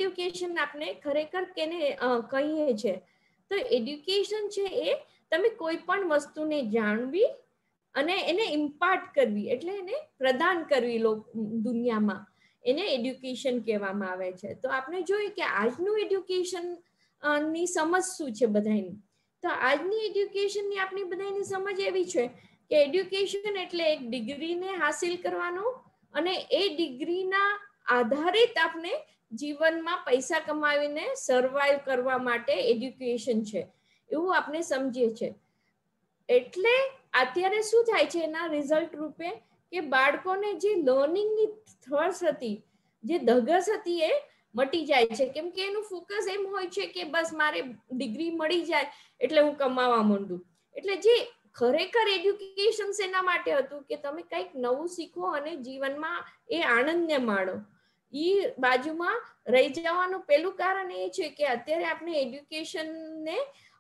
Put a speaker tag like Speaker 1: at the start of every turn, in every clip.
Speaker 1: Education આપણે ખરેખર કેને કહીએ છે? તો એડ્યુકેશન છે એ તમે કોઈ પણ વસ્તુને જાણવી અને એને ઇમ્પાર્ટ કરવી, એટલે એને પ્રદાન કરવી દુનિયામાં, એને એડ્યુકેશન કહેવામાં આવે છે. તો આપણે જોઈએ કે આજનું એડ્યુકેશન ની સમજ શું છે બધાની. તો આજની એડ્યુકેશનની આપણી બધાની સમજ એવી છે કે એડ્યુકેશન એટલે એક ડિગ્રીને હાસિલ કરવાનો અને એ ડિગ્રીના આધારિત આપણે જીવનમાં પૈસા કમાવીને સર્વાઈવ કરવા માટે એડ્યુકેશન છે એવું આપણે સમજીએ છીએ. એટલે અત્યારે શું થાય છે એના રિઝલ્ટ રૂપે કે બાળકોને જે લર્નિંગની થર્સ હતી, જે ધગસ હતી, એ મટી જાય છે. કેમ કે એનું ફોકસ એમ હોય છે કે બસ મારે ડિગ્રી મળી જાય એટલે હું કમાવા માંડું. એટલે જે ખરેખર એડ્યુકેશન એના માટે હતું કે તમે કંઈક નવું શીખો અને જીવનમાં એ આનંદને માણો. ઈ બાજુમાં રહી જવાનું પેલું કારણ એ છે કે અત્યારે આપણે એડ્યુકેશનને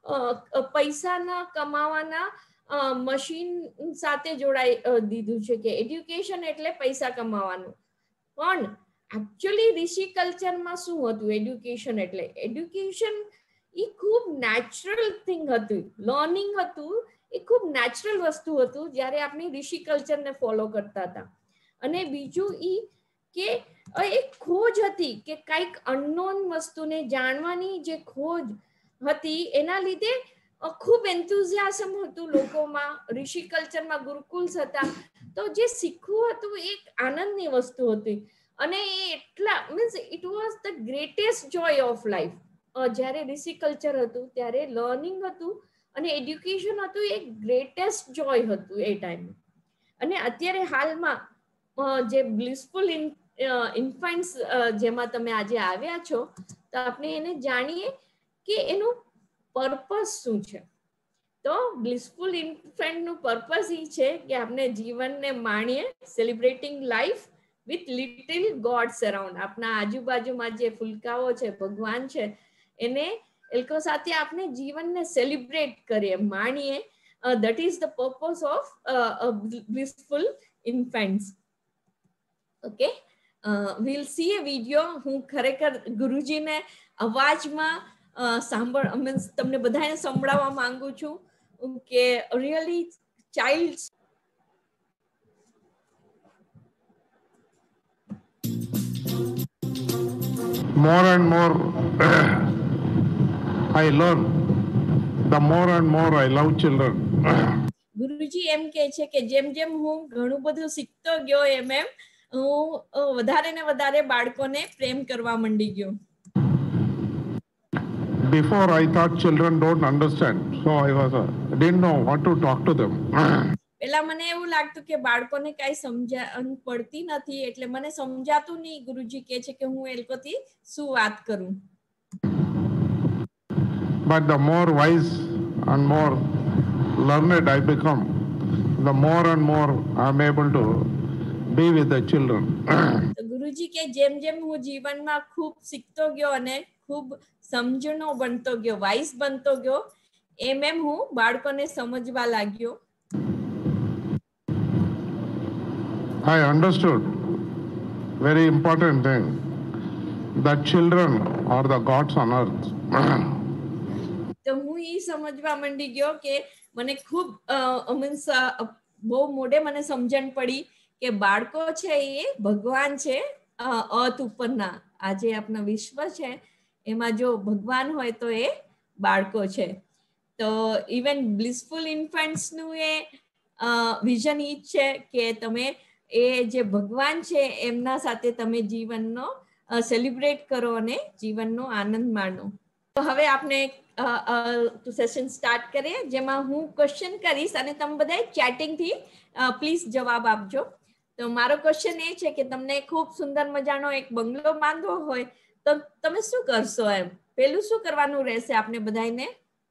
Speaker 1: પૈસાના કમાવાના મશીન સાથે જોડાઈ દીધું છે કે એડ્યુકેશન એટલે પૈસા કમાવાનું. પણ એકચ્યુઅલી ઋષિ કલ્ચરમાં શું હતું એડ્યુકેશન એટલે? એડ્યુકેશન એ ખૂબ નેચરલ થિંગ હતું, લર્નિંગ હતું, એ ખૂબ નેચરલ વસ્તુ હતું જ્યારે આપણે ઋષિ કલ્ચરને ફોલો કરતા હતા. અને બીજું ઈ કે એક ખોજ હતી કે કંઈક અનનોન વસ્તુને જાણવાની જે ખોજ હતી એના લીધે ખૂબ એન્થુઝિયાઝમ હતું લોકોમાં. ઋષિ કલ્ચરમાં ગુરુકુલ્સ હતા, તો જે શીખવું હતું એક આનંદની વસ્તુ હતી. અને એ એટલા means it was the greatest joy of life. જ્યારે ઋષિ કલ્ચર હતું ત્યારે લર્નિંગ હતું અને એડ્યુકેશન હતું, એક ગ્રેટેસ્ટ જોય હતું એ ટાઈમે. અને અત્યારે હાલમાં જે બ્લિસફુલ ઇન્ફન્ટ્સ જેમાં તમે આજે આવ્યા છો, તો આપણે એને જાણીએ કે એનું પર્પસ શું છે. તો બ્લિસફુલ ઇન્ફન્ટનું પર્પસ એ છે કે આપણે જીવનને માણીએ, celebrating life with little gods around. આપણા આજુબાજુમાં જે ફુલકાઓ છે, ભગવાન છે, એને એ લોકો સાથે આપણે જીવનને સેલિબ્રેટ કરીએ, માણીએ. That is the purpose of blissful infants. Okay, we'll see a video. હું ખરેખર ગુરુજીને અવાજમાં મીન્સ તમને બધાને સંભળાવવા માંગુ છું કે really child
Speaker 2: more and more I learn, the more and more I love children.
Speaker 1: Guruji એમ કહે છે કે જેમ જેમ હું ઘણું બધું શીખતો ગયો એમ હું વધારે ને વધારે બાળકોને પ્રેમ કરવા માંડી ગયો.
Speaker 2: Before I thought children don't understand, so I didn't know what to talk to them.
Speaker 1: પેલા મને એવું લાગતું કે બાળકોને કાઈ સમજણ પડતી નથી, એટલે મને સમજાતું નહીં. ગુરુજી કહે છે કે હું એ લોકોથી શું વાત કરું.
Speaker 2: But the more wise and more learned I become, the more and more I'm able to be with the children.
Speaker 1: ગુરુજી કે જેમ જેમ હું જીવનમાં ખૂબ શીખતો ગયો અને ખૂબ સમજણો બનતો ગયો, વાઇસ બનતો ગયો, એમ એમ હું બાળકોને સમજવા લાગ્યો.
Speaker 2: I understood very important thing, that children are the gods on earth.
Speaker 1: તો હું એ સમજવા માંડી ગયો કે મને ખૂબ મીન્સ બહુ મોડે મને સમજણ પડી કે બાળકો છે એ ભગવાન છે અર્થ ઉપરના. આજે આપણા વિશ્વ છે એમાં જો ભગવાન હોય તો એ બાળકો છે. તો ઇવન બ્લિસફુલ ઇન્ફન્ટ્સનું એ વિઝન ઈ જ છે કે તમે એ જે ભગવાન છે એમના સાથે તમે જીવનનો સેલિબ્રેટ કરો અને જીવનનો આનંદ માણો. તો હવે આપણે સેશન સ્ટાર્ટ કરીએ, જેમાં હું ક્વેશ્ચન કરીશ અને તમે બધા ચેટિંગથી પ્લીઝ જવાબ આપજો. તો મારો ક્વેશ્ચન એ છે કે તમને ખૂબ સુંદર મજાનો એક બંગલો બાંધવો હોય તો તમે શું કરશો? એમ પેલું શું કરવાનું રહેશે આપણે બધાને?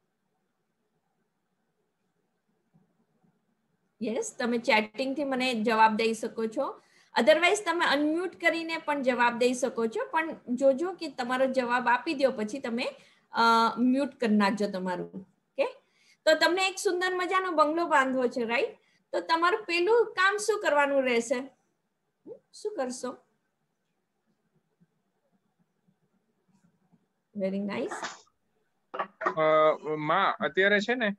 Speaker 1: યસ, તમે ચેટિંગથી મને જવાબ દઈ શકો છો. અધરવાઇઝ તમે અનમ્યુટ કરીને પણ જવાબ દઈ શકો છો, પણ જોજો કે તમારો જવાબ આપી દો પછી તમે મ્યુટ કરી નાખજો તમારું. ઓકે, તો તમને એક સુંદર મજાનો બંગલો બાંધવો છે, રાઈટ? તો તમારું પેલું કામ શું કરવાનું રહેશે? શું કરશો? Very nice.
Speaker 3: માં અત્યારે છે ને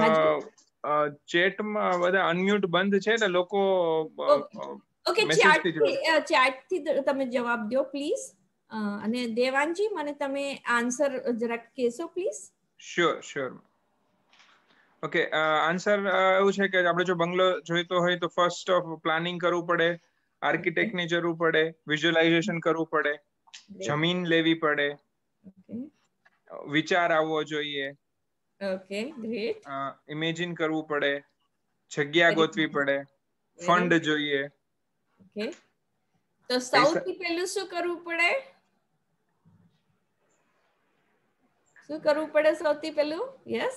Speaker 3: ચેટમાં બધા અનમ્યુટ બંધ છે એટલે લોકો
Speaker 1: ઓકે,
Speaker 3: મેસેજ થી જોડે.
Speaker 1: ચેટ થી તમે જવાબ દો પ્લીઝ. અને દેવાનજી મને તમે આન્સર જરાક કહેશો પ્લીઝ?
Speaker 3: શ્યોર. ઓકે, આન્સર એવું છે કે આપણે જો બંગલો જોઈતો હોય તો ફર્સ્ટ ઓફ પ્લાનિંગ કરવું પડે, આર્કિટેક્ટ ની જરૂર પડે, વિઝ્યુઅલાઇઝેશન કરવું પડે, જમીન લેવી પડે, વિચાર આવવો જોઈએ,
Speaker 1: ઓકે ગ્રેટ,
Speaker 3: ઇમેજિન કરવું પડે, જગ્યા ગોતવી પડે, ફંડ જોઈએ.
Speaker 1: ઓકે, તો સૌથી પહેલું શું કરવું પડે? શું કરવું પડે સૌથી પહેલું? યસ,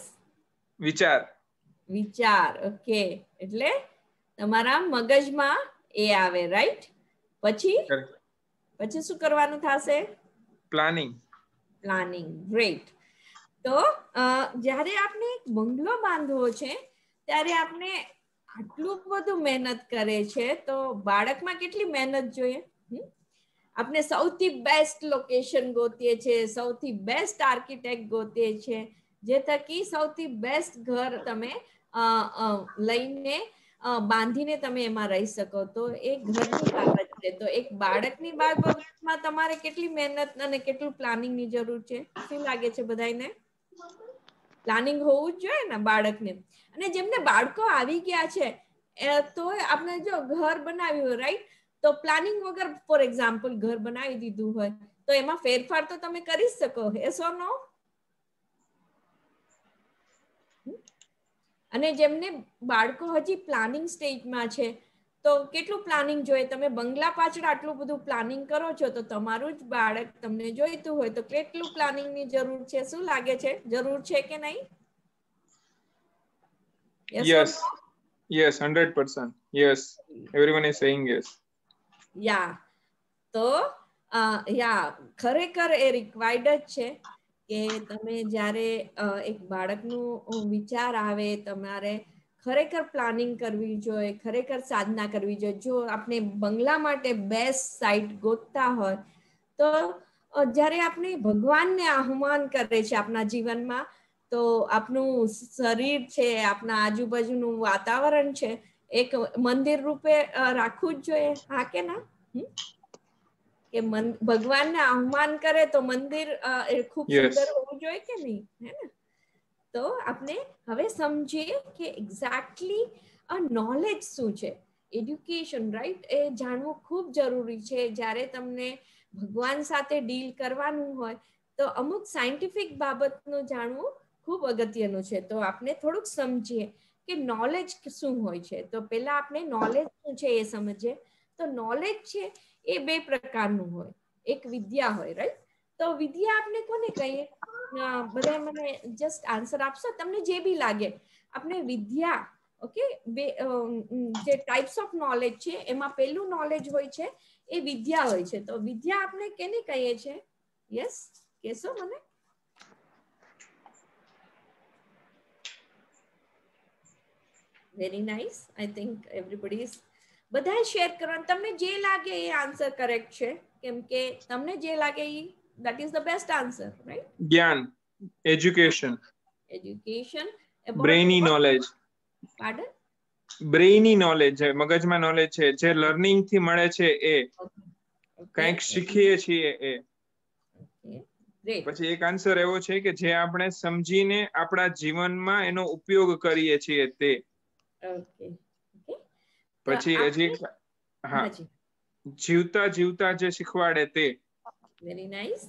Speaker 1: વિચાર. ઓકે, એટલે તમારા મગજમાં એ આવે, રાઈટ? પછી શું કરવાનું થશે? પ્લાનિંગ. ગ્રેટ. તો જ્યારે આપણે બંગલો બાંધવો છે ત્યારે આપણે આટલું બધું મહેનત કરે છે, તો બાળકમાં કેટલી મહેનત જોઈએ? આપણે સૌથી બેસ્ટ લોકેશન ગોતીએ છીએ, સૌથી બેસ્ટ આર્કિટેક્ટ ગોતીએ છીએ, જે થકી સૌથી બેસ્ટ ઘર તમે લઈને બાંધીને તમે એમાં રહી શકો. તો એ ઘરની બાબત છે. તો એક બાળકની બાબતમાં તમારે કેટલી મહેનત અને કેટલું પ્લાનિંગ ની જરૂર છે? શું લાગે છે બધાને? પ્લાનિંગ હોવું જ જોઈએ ને બાળકને. અને જેમને બાળકો આવી ગયા છે તો આપણે જો ઘર બનાવ્યું હોય, રાઈટ, તો પ્લાનિંગ વગર ફોર એક્ઝામ્પલ ઘર બનાવી દીધું હોય તો એમાં ફેરફાર તો તમે કરી શકો. Yes or no? અને જેમને બાળકો હજી પ્લાનિંગ સ્ટેજમાં છે તો કેટલું પ્લાનિંગ જોઈએ? તમે બંગલા પાછળ આટલું બધું પ્લાનિંગ કરો છો તો તમારું જ બાળક તમને જોઈતું હોય તો કેટલું પ્લાનિંગ ની જરૂર છે? શું લાગે છે, જરૂર છે કે નહીં?
Speaker 3: Yes, 100%. Yes, everyone is saying yes.
Speaker 1: યા, તો ખરેખર એ રિક્વાયર્ડ જ છે કે તમે જ્યારે એક બાળકનું વિચાર આવે તમારે ખરેખર પ્લાનિંગ કરવી જોઈએ, ખરેખર સાધના કરવી જોઈએ. જો આપણે બંગલા માટે બેસ્ટ સાઇટ ગોતતા હોય તો જ્યારે આપણે ભગવાનને આહ્વાન કરે છે આપણા જીવનમાં, તો આપણું શરીર છે, આપણા આજુબાજુનું વાતાવરણ છે, એક મંદિર રૂપે રાખવું જ જોઈએ. હા કે ના? કે ભગવાનને આહ્વાન કરે તો મંદિર ખૂબ સુંદર હોવું જોઈએ કે નહીં? હે ને? તો આપણે હવે સમજીએ કે એક્ઝેક્ટલી નોલેજ શું છે, એડ્યુકેશન, રાઈટ? એ જાણવું ખૂબ જરૂરી છે. જ્યારે તમને ભગવાન સાથે ડીલ કરવાનું હોય તો અમુક સાયન્ટિફિક બાબતનું જાણવું ખૂબ અગત્યનું છે. તો આપણે થોડુંક સમજીએ કે નોલેજ શું હોય છે. તો પહેલા આપણે નોલેજ શું છે એ સમજીએ. તો નોલેજ છે એ બે પ્રકારનું હોય. એક વિદ્યા હોય, રાઈટ? તો વિદ્યા આપણે કોને કહીએ? બધા મને જસ્ટ આન્સર આપશો તમને જે બી લાગે. આપણે વિદ્યા, ઓકે, જે ટાઈપ્સ ઓફ નોલેજ છે એમાં પહેલું નોલેજ હોય છે એ વિદ્યા હોય છે. તો વિદ્યા આપણે કેને કહીએ છીએ? યસ, કહેશો મને? Very nice. I think everybody is, બધાએ શેર કરવાનું. તમને જે લાગે એ આન્સર કરેક્ટ છે, કેમ કે તમને જે લાગે એ that is the best answer, right?
Speaker 3: જ્ઞાન, education,
Speaker 1: brainy
Speaker 3: knowledge.
Speaker 1: Pardon?
Speaker 3: Brainy knowledge છે, મગજમાં નોલેજ છે, જે લર્નિંગ થી મળે છે એ, કંઈક શીખીએ છીએ એ. પછી એક આન્સર એવો છે કે જે આપણે સમજીને આપણા જીવનમાં એનો ઉપયોગ કરીએ છીએ તે. પછી હજી જીવતા જીવતા જે શીખવાડે તે.
Speaker 1: Very nice.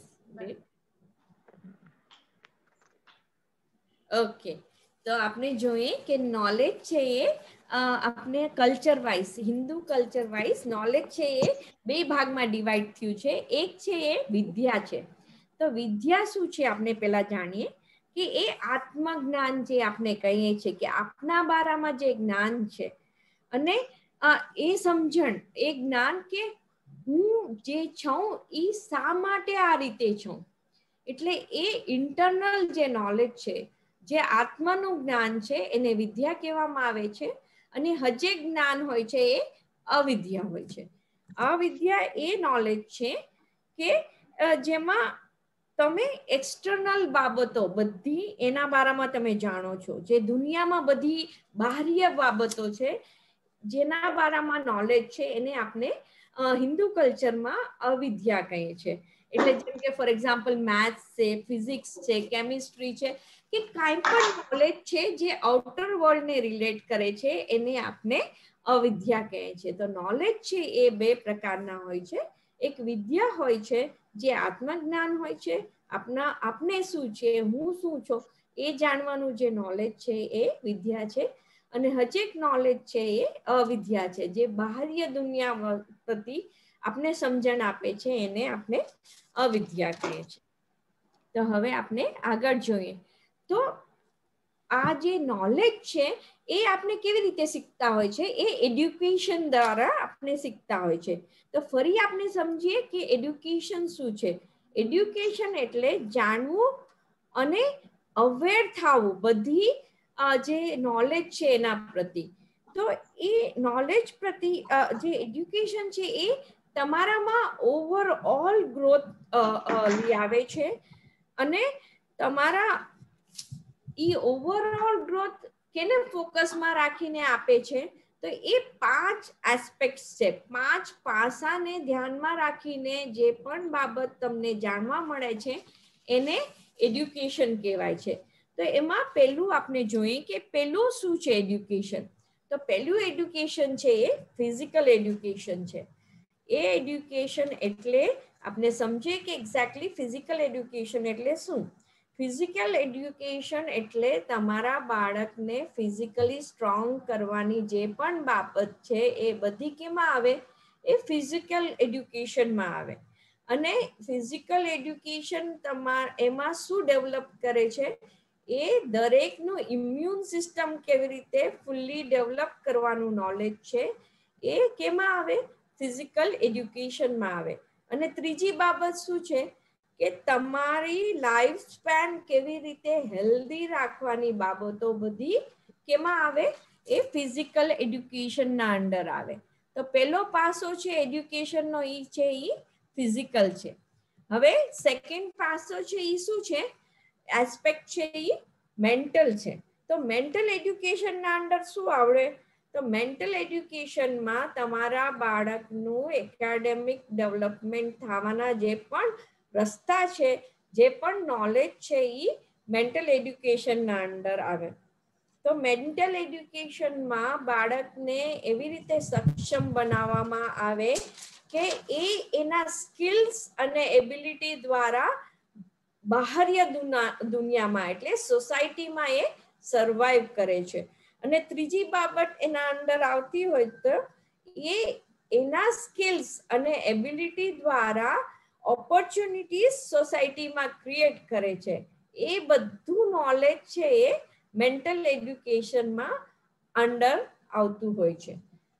Speaker 1: ઓકે, તો આપણે જોઈએ કે નોલેજ છે એ આપણે culture wise, Hindu culture wise knowledge છે એ બે ભાગમાં ડિવાઈડ થયું છે. એક છે એ વિદ્યા છે. તો વિદ્યા શું છે આપણે પહેલા જાણીએ કે એ આત્મજ્ઞાન જે આપણે કહીએ છીએ કે આપના બારામાં જે જ્ઞાન છે અને એ સમજણ, એ જ્ઞાન કે હું જે છું એ શા માટે આ રીતે છું. એટલે એ ઇન્ટરનલ જે નોલેજ છે, જે આત્માનું જ્ઞાન છે એને વિદ્યા કહેવામાં આવે છે. અને હજે જ્ઞાન હોય છે એ અવિદ્યા હોય છે. અવિદ્યા એ નોલેજ છે કે જેમાં તમે એક્સટર્નલ બાબતો બધી એના બારામાં તમે જાણો છો, જે દુનિયામાં બધી બાહ્ય બાબતો છે જેના બારામાં નોલેજ છે એને આપણે હિન્દુ કલ્ચરમાં અવિદ્યા કહીએ છીએ. એટલે જેમ કે ફોર એક્ઝામ્પલ મેથ્સ છે, ફિઝિક્સ છે, કેમિસ્ટ્રી છે, કે કાંઈ પણ નોલેજ છે જે આઉટર વર્લ્ડને રિલેટ કરે છે એને આપણે અવિદ્યા કહે છે. તો નોલેજ છે એ બે પ્રકારના હોય છે. એક વિદ્યા હોય છે જે આત્મજ્ઞાન હોય છે, આપણે શું છે, હું શું છું એ જાણવાનું જે નોલેજ છે એ વિદ્યા છે. અને હજેક નોલેજ છે એ અવિદ્યા છે, જે બાહ્ય દુનિયા પ્રતિ આપણે સમજણ આપે છે એને આપણે અવિદ્યા કહે છે. તો હવે આપણે આગળ જોઈએ તો આ જે નોલેજ છે એ આપણે કેવી રીતે શીખતા હોય છે, એ એડ્યુકેશન દ્વારા આપણે શીખતા હોય છે. તો ફરી આપણે સમજીએ કે એડ્યુકેશન શું છે. એડ્યુકેશન એટલે જાણવું અને અવેર થવું બધી જે નોલેજ છે એના પ્રતિ. તો એ નોલેજ પ્રતિ જે એડ્યુકેશન છે એ તમારામાં ઓવરઓલ ગ્રોથ લઈ આવે છે અને તમારા ઈ ઓવરઓલ ગ્રોથ કેને ફોકસમાં રાખીને આપે છે. તો એ 5 એસ્પેક્ટ છે, 5 પાસાને ધ્યાનમાં રાખીને જે પણ બાબત તમને જાણવા મળે છે એને એડ્યુકેશન કહેવાય છે. તો એમાં પહેલું આપણે જોઈએ કે પહેલું શું છે એડ્યુકેશન. તો પહેલું એડ્યુકેશન છે એ ફિઝિકલ એડ્યુકેશન છે. એ એડ્યુકેશન એટલે આપણે સમજીએ કે એક્ઝેક્ટલી ફિઝિકલ એડ્યુકેશન એટલે શું. ફિઝિકલ એડ્યુકેશન એટલે તમારા બાળકને ફિઝિકલી સ્ટ્રોંગ કરવાની જે પણ બાબત છે એ બધી કેમાં આવે, એ ફિઝિકલ એડ્યુકેશનમાં આવે. અને ફિઝિકલ એડ્યુકેશન એમાં શું ડેવલપ કરે છે, એ દરેકનું ઇમ્યુન સિસ્ટમ કેવી રીતે ફૂલ્લી ડેવલપ કરવાનું નોલેજ છે એ કેમાં આવે, ફિઝિકલ એડ્યુકેશનમાં આવે. અને ત્રીજી બાબત શું છે કે તમારી લાઈફ સ્પેન કેવી રીતે હેલ્ધી રાખવાની બાબતો બધી કેમાં આવે, એ ફિઝિકલ એડ્યુકેશનના અંડર આવે. તો પેલો પાસો છે એડ્યુકેશનનો ઈ છે ઈ ફિઝિકલ છે. હવે સેકન્ડ પાસો છે ઈ શું છે, એસ્પેક્ટ છે ઈ મેન્ટલ છે. તો મેન્ટલ એડ્યુકેશનના અંડર શું આવડે, તો મેન્ટલ એડ્યુકેશનમાં તમારા બાળકનું એકેડેમિક ડેવલપમેન્ટ થવાના જે પણ રસ્તા છે, જે પણ નોલેજ છે એ મેન્ટલ એડ્યુકેશનના અંડર આવે. તો મેન્ટલ એડ્યુકેશનમાં બાળકને એવી રીતે સક્ષમ બનાવવામાં આવે કે એ એના સ્કિલ્સ અને એબિલિટી દ્વારા બાહ્ય દુનિયામાં એટલે સોસાયટીમાં એ સર્વાઈવ કરે છે. અને ત્રીજી બાબત એના અંદર આવતી હોય તો એ એના સ્કિલ્સ અને એબિલિટી દ્વારા ઓપોર્ચ્યુનિટીઝ સોસાયટીમાં ક્રિએટ કરે છે. એ બધું નોલેજ છે એ મેન્ટલ એડ્યુકેશનમાં અંડર આવતું હોય છે.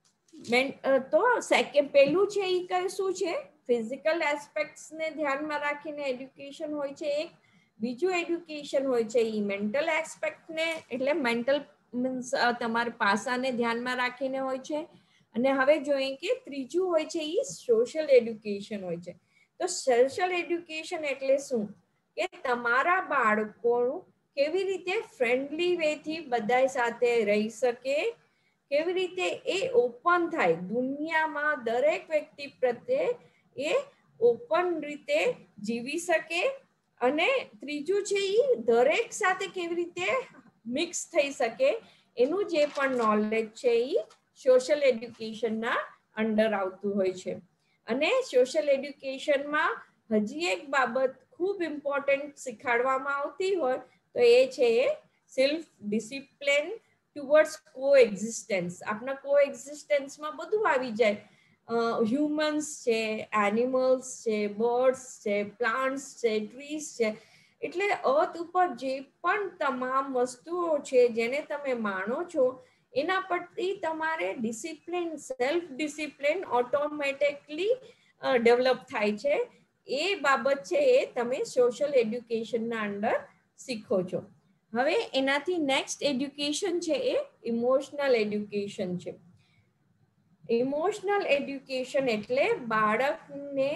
Speaker 1: તો પેલું છે એ કઈ શું છે, ફિઝિકલ એસ્પેક્ટ્સને ધ્યાનમાં રાખીને એડ્યુકેશન હોય છે એક. બીજું એડ્યુકેશન હોય છે એ મેન્ટલ એસ્પેક્ટને એટલે મેન્ટલ મીન્સ તમારા પાસાને ધ્યાનમાં રાખીને હોય છે. અને હવે જોઈએ કે ત્રીજું હોય છે એ સોશિયલ એડ્યુકેશન હોય છે. તો સોશિયલ એડ્યુકેશન એટલે શું, કે તમારા બાળકોનું કેવી રીતે ફ્રેન્ડલી વેથી બધા સાથે રહી શકે, કેવી રીતે એ ઓપન થાય દુનિયામાં દરેક વ્યક્તિ પ્રત્યે એ ઓપન રીતે જીવી શકે. અને ત્રીજું છે એ દરેક સાથે કેવી રીતે મિક્સ થઈ શકે, એનું જે પણ નોલેજ છે એ સોશિયલ એડ્યુકેશનના અંડર આવતું હોય છે. અને સોશિયલ એડ્યુકેશનમાં હજી એક બાબત ખૂબ ઇમ્પોર્ટન્ટ શીખાડવામાં આવતી હોય તો એ છે self discipline towards coexistence. આપણા કો એક્ઝિસ્ટન્સમાં બધું આવી જાય, હ્યુમન્સ છે, એનિમલ્સ છે, બર્ડ્સ છે, પ્લાન્ટ્સ છે, ટ્રીઝ છે. એટલે અર્થ ઉપર જે પણ તમામ વસ્તુઓ છે જેને તમે માણો છો એના પરથી તમારે discipline, self discipline automatically develop થાય છે. એ બાબત છે એ તમે સોશિયલ એડ્યુકેશનના અંડર શીખો છો. હવે એનાથી નેક્સ્ટ એડ્યુકેશન છે એ ઇમોશનલ એડ્યુકેશન છે. ઇમોશનલ એડ્યુકેશન એટલે બાળકને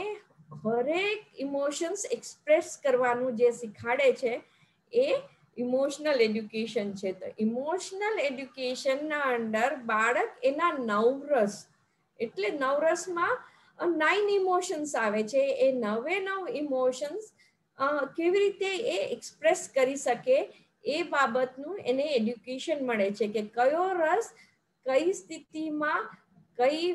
Speaker 1: હરેક ઇમોશન્સ એક્સપ્રેસ કરવાનું જે શીખાડે છે એ ઇમોશનલ એડ્યુકેશન છે. તો ઇમોશનલ એડ્યુકેશનના અંડર બાળક એના 9 રસ, એટલે 9 રસમાં 9 ઇમોશન્સ આવે છે. એ 9 ઇમોશન્સ કેવી રીતે એ એક્સપ્રેસ કરી શકે એ બાબતનું એને એડ્યુકેશન મળે છે, કે કયો રસ કઈ સ્થિતિમાં કઈ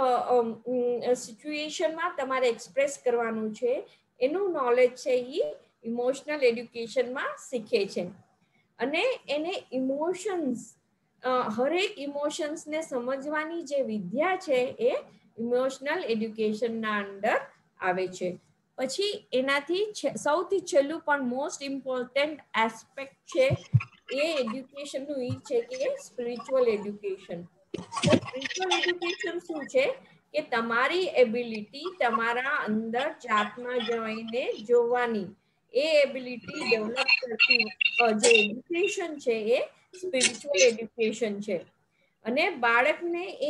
Speaker 1: સિચ્યુએશનમાં તમારે એક્સપ્રેસ કરવાનું છે એનું નોલેજ છે એ ઇમોશનલ એડ્યુકેશનમાં શીખે છે. અને એને ઇમોશન્સ, હરેક ઇમોશન્સને સમજવાની જે વિદ્યા છે એ ઇમોશનલ એડ્યુકેશનના અંડર આવે છે. પછી એનાથી સૌથી છેલ્લું પણ મોસ્ટ ઇમ્પોર્ટન્ટ એસ્પેક્ટ છે એ એડ્યુકેશનનું એ છે કે સ્પિરિચ્યુઅલ એડ્યુકેશન. તો સ્પિરિચ્યુઅલ એડ્યુકેશન શું છે કે તમારી એબિલિટી તમારા અંદર જાતમાં જઈને જોવાની, એ એબિલિટી ડેવલપ કરતી જે એડ્યુકેશન છે એ સ્પિરિચ્યુઅલ એડ્યુકેશન છે. અને બાળકને એ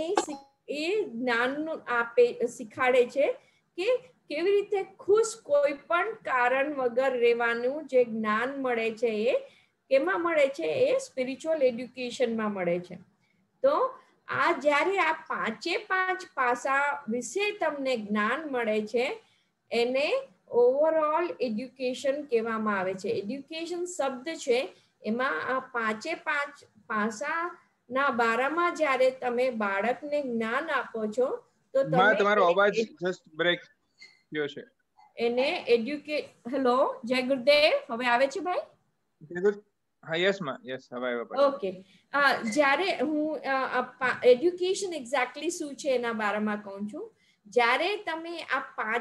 Speaker 1: જ્ઞાન આપે, શીખાડે છે કે કેવી રીતે ખુશ કોઈ પણ કારણ વગર રહેવાનું જે જ્ઞાન મળે છે એ કેમાં મળે છે, એ સ્પિરિચ્યુઅલ એડ્યુકેશનમાં મળે છે. તો આ જ્યારે આ 5 પાસા વિશે તમને જ્ઞાન મળે છે એને ઓવરઓલ એડ્યુકેશન કહેવામાં આવે છે. એડ્યુકેશન શબ્દ છે એમાં આ 5 પાસાના બારામાં જ્યારે તમે બાળકને જ્ઞાન આપો છો તો તમે
Speaker 3: તમારો અવાજ જસ્ટ બ્રેક થયો છે.
Speaker 1: એને એડ્યુકેટ. હેલો, જય ગુરુદેવ, હવે આવે છે ભાઈ?
Speaker 3: હા, યસ માં, યસ, હવે આવ્યો.
Speaker 1: ઓકે, જ્યારે હું એડ્યુકેશન એક્ઝેક્ટલી શું છે એના બારામાં કહું છું. જ્યારે તમે આ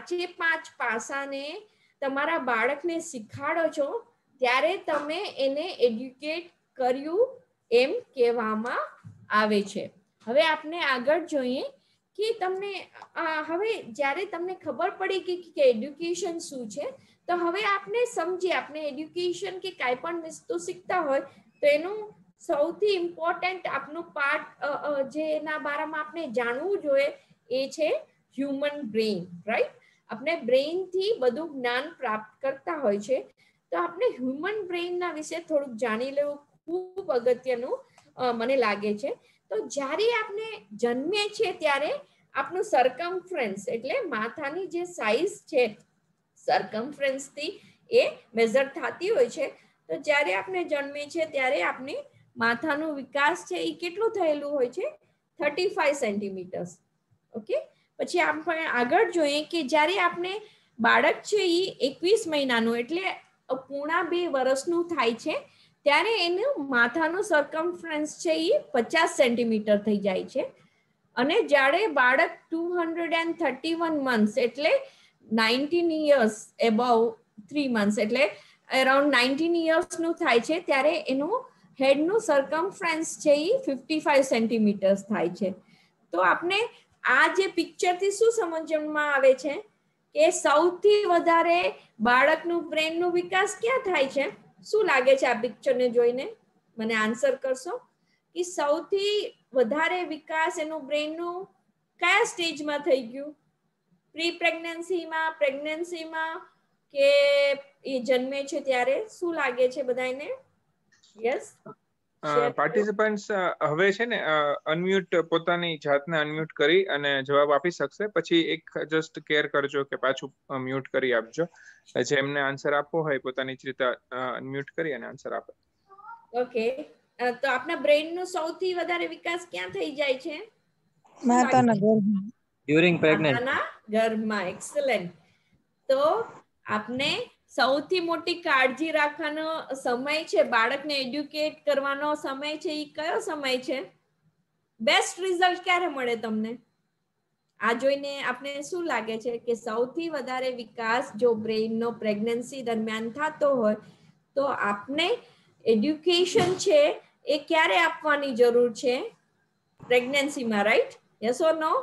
Speaker 1: 5 પાસાને તમારા બાળકને શીખાડો છો ત્યારે તમે એને એડ્યુકેટ કર્યું એમ કહેવામાં આવે છે. હવે આપણે આગળ જોઈએ કે તમને હવે જ્યારે તમને ખબર પડી કે એડ્યુકેશન શું છે, તો હવે આપણે સમજીએ, આપણે એડ્યુકેશન કે કાંઈ પણ વસ્તુ શીખતા હોય તો એનું સૌથી ઇમ્પોર્ટન્ટ આપનું પાર્ટ જે એના બારામાં આપણે જાણવું જોઈએ એ છે હ્યુમન બ્રેઇન, રાઈટ? આપણે બ્રેઇનથી બધું જ્ઞાન પ્રાપ્ત કરતા હોય છે. તો આપણે હ્યુમન બ્રેઇનના વિશે થોડુંક જાણી લેવું ખૂબ અગત્યનું મને લાગે છે. તો જ્યારે આપણે જન્મે છે ત્યારે આપણું સરકમફરન્સ એટલે માથાની જે સાઈઝ છે સરકમફરન્સથી એ મેઝર થતી હોય છે. તો જ્યારે આપણે જન્મે છે ત્યારે આપણી માથાનો વિકાસ છે એ કેટલું થયેલું હોય છે? 35 સેન્ટીમીટર્સ. ઓકે, પછી આપણે આગળ જોઈએ કે જ્યારે આપણે બાળક છે એ 21 મહિનાનું એટલે પૂણા 2 વર્ષનું થાય છે ત્યારે એનું માથાનું સરકમફરન્સ છે એ 50 સેન્ટીમીટર થઈ જાય છે. અને જ્યારે બાળક 231 મંથ્સ એટલે 19 યર્સ એબવ 3 મંથ્સ એટલે અરાઉન્ડ 19 યર્સનું થાય છે ત્યારે એનું હેડનું સરકમફરન્સ છે એ 55 સેન્ટીમીટર્સ થાય છે. તો આપણે આ જે પિક્ચરથી શું સમજવામાં આવે છે કે સૌથી વધારે બાળકનું બ્રેનનું વિકાસ ક્યાં થાય છે? શું લાગે છે આ પિક્ચરને જોઈને? મને આન્સર કરશો કે સૌથી વધારે વિકાસ એનું બ્રેનનું કયા સ્ટેજમાં થઈ ગયું? પ્રી પ્રેગ્નન્સીમાં, પ્રેગ્નન્સીમાં કે એ જન્મે છે ત્યારે? શું લાગે છે બધાને? યસ,
Speaker 3: પાર્ટિસિપન્ટ્સ હવે છે ને અનમ્યુટ, પોતાની જાતને અનમ્યુટ કરી અને જવાબ આપી શકશે. પછી એક જસ્ટ કેર કરજો કે પાછું મ્યુટ કરી આપજો. જેમને આન્સર આપવો હોય પોતાની જ રીતે અનમ્યુટ કરી અને આન્સર આપે.
Speaker 1: ઓકે, તો આપના બ્રેઇનનો સૌથી વધારે વિકાસ ક્યાં થઈ જાય છે?
Speaker 4: માતાના ગર્ભમાં.
Speaker 5: During pregnancy.
Speaker 1: માતાના ગર્ભમાં. એક્સલન્ટ. તો આપને સૌથી મોટી કાળજી રાખવાનો સમય છે, બાળકને એડ્યુકેટ કરવાનો સમય છે, એ કયો સમય છે? બેસ્ટ રિઝલ્ટ ક્યારે મળે તમને? આ જોઈને આપણે શું લાગે છે કે સૌથી વધારે વિકાસ જો બ્રેઇનનો પ્રેગ્નન્સી દરમિયાન થતો હોય તો આપને એડ્યુકેશન છે એ ક્યારે આપવાની જરૂર છે? પ્રેગ્નન્સીમાં, right? Yes or no?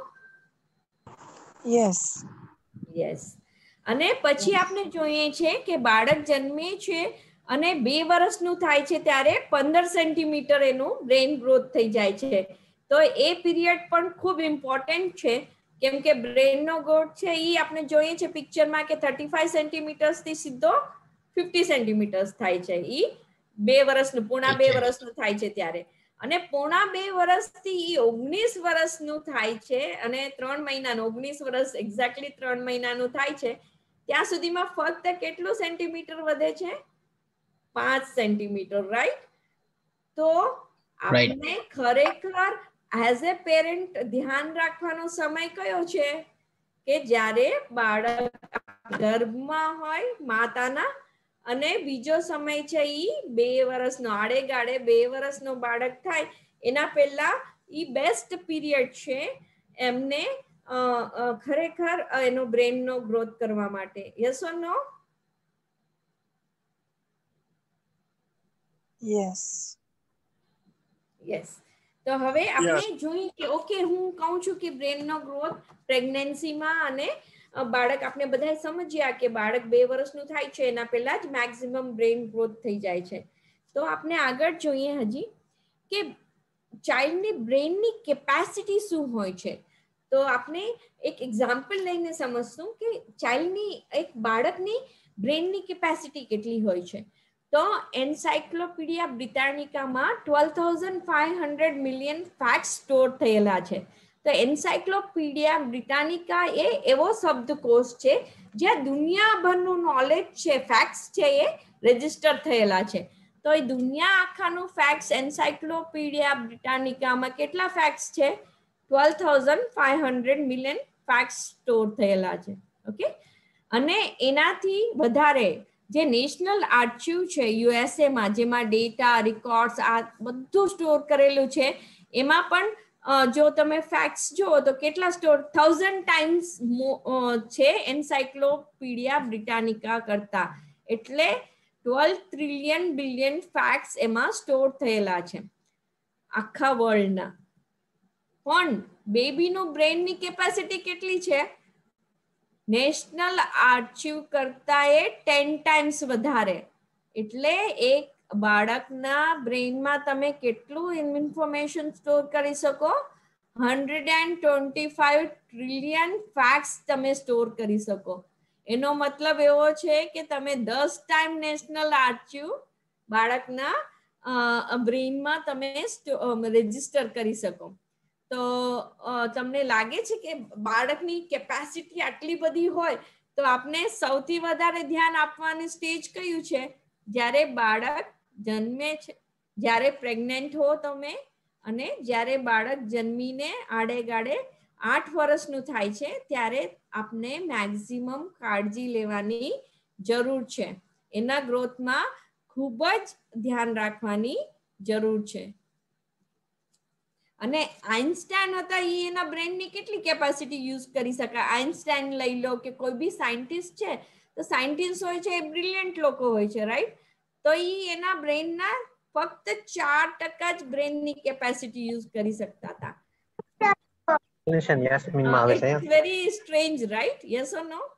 Speaker 4: Yes.
Speaker 1: Yes. અને પછી આપણે જોઈએ છે કે બાળક જન્મે છે અને 2 વર્ષનું થાય છે ત્યારે 15 સેન્ટીમીટર એનું બ્રેન ગ્રોથ થઈ જાય છે. તો એ પીરિયડ પણ ખૂબ ઇમ્પોર્ટન્ટ છે કેમ કે બ્રેન નો ગ્રોથ છે એ આપણે જોઈએ છે પિક્ચરમાં કે 35 સેન્ટીમીટર્સ થી સીધો 50 સેન્ટીમીટર્સ થાય છે. એ 2 વર્ષનું પૂર્ણા 2 વર્ષનું થાય છે ત્યારે, અને પૂર્ણા 2 વર્ષથી 19 વર્ષનું થાય છે, અને 3 મહિનાનું 19 વર્ષ એક્ઝેક્ટલી 3 મહિનાનું થાય છે. ત્યાં સુધીમાં ફક્ત કેટલું સેન્ટીમીટર વધે છે? 5 સેન્ટીમીટર, રાઈટ? તો આપણે ખરેખર એઝ એ પેરેન્ટ ધ્યાન રાખવાનો સમય કયો છે? કે જ્યારે બાળક ગર્ભમાં હોય માતાના, અને બીજો સમય છે ઈ 2 વર્ષનો, આડે ગાડે 2 વર્ષનો બાળક થાય એના પહેલા ઈ બેસ્ટ પીરિયડ છે એમને ખરેખર એનો બ્રેન નો ગ્રોથ કરવા માટે. Yes or no?
Speaker 4: Yes.
Speaker 1: Yes. તો હવે આપણે જોઈએ કે ઓકે, હું કહું છું કે બ્રેન નો ગ્રોથ પ્રેગ્નન્સીમાં, અને બાળક આપણે બધા સમજ્યા કે બાળક 2 વર્ષનું થાય છે એના પહેલા જ મેક્સિમમ બ્રેન ગ્રોથ થઈ જાય છે. તો આપણે આગળ જોઈએ હજી કે ચાઇલ્ડની બ્રેનની કેપેસિટી શું હોય છે. તો આપણે એક એક્ઝામ્પલ લઈને સમજશું કે ચાઇલ્ડની, એક બાળકની બ્રેનની કેપેસિટી કેટલી હોય છે. તો એન્સાઇક્લોપીડિયા બ્રિટાનિકામાં 12,500 મિલિયન ફેક્ટ્સ સ્ટોર થયેલા છે. તો એન્સાઇક્લોપીડિયા બ્રિટાનિકા એ એવો શબ્દકોશ છે જ્યાં દુનિયાભરનું નોલેજ છે, ફેક્ટ્સ છે, એ રજીસ્ટર થયેલા છે. તો એ દુનિયા આખાનું ફેક્ટ્સ એન્સાઇક્લોપીડિયા બ્રિટાનિકામાં કેટલા ફેક્ટ્સ છે? 12,500 મિલિયન ફેક્ટ્સ સ્ટોર થયેલા છે. ઓકે, અને એનાથી વધારે જે નેશનલ આર્ચિવ છે યુએસએ માં, જેમાં ડેટા, રેકોર્ડ્સ આ બધું સ્ટોર કરેલું છે, એમાં પણ જો તમે ફેક્ટ્સ જુઓ તો કેટલા સ્ટોર 1000 ટાઈમ્સ છે એન્સાઇક્લોપીડિયા બ્રિટાનિકા કરતા. એટલે 12 ટ્રિલિયન બિલિયન ફેક્ટ્સ એમાં સ્ટોર થયેલા છે આખા વર્લ્ડના. પણ બેબીનું બ્રેનની કેપેસિટી કેટલી છે? નેશનલ આર્ચિવ કરતા એ 10 ટાઈમ્સ વધારે. એટલે એક બાળકના બ્રેનમાં તમે કેટલું ઇન્ફોર્મેશન સ્ટોર કરી શકો? 125 ટ્રિલિયન ફેક્ટ્સ તમે સ્ટોર કરી શકો. એનો મતલબ એવો છે કે તમે 10 ટાઈમ નેશનલ આર્ચિવ બાળકના બ્રેનમાં તમે રજીસ્ટર કરી શકો. તો તમને લાગે છે કે બાળકની કેપેસિટી આટલી બધી હોય તો આપણે સૌથી વધારે ધ્યાન આપવાનું સ્ટેજ કયું છે? જ્યારે બાળક જન્મે છે, જ્યારે પ્રેગ્નેન્ટ હો તમે, અને જ્યારે બાળક જન્મીને આડે ગાડે 8 વર્ષનું થાય છે ત્યારે આપણે મેક્સિમમ કાળજી લેવાની જરૂર છે. એના ગ્રોથમાં ખૂબ જ ધ્યાન રાખવાની જરૂર છે. અને આઇન્સ્ટાઈન હતા, એ એના બ્રેનની કેટલી કેપેસિટી યુઝ કરી શકાય? આઇન્સ્ટાઈન લઈ લો કે કોઈ બી સાયન્ટિસ્ટ છે, તો સાયન્ટિસ્ટ હોય છે એ બ્રિલિયન્ટ લોકો હોય છે, રાઈટ? તો એ એના બ્રેનના ફક્ત 4% જ બ્રેનની કેપેસિટી યુઝ કરી શકતા હતા. It's very strange, right? Yes or no?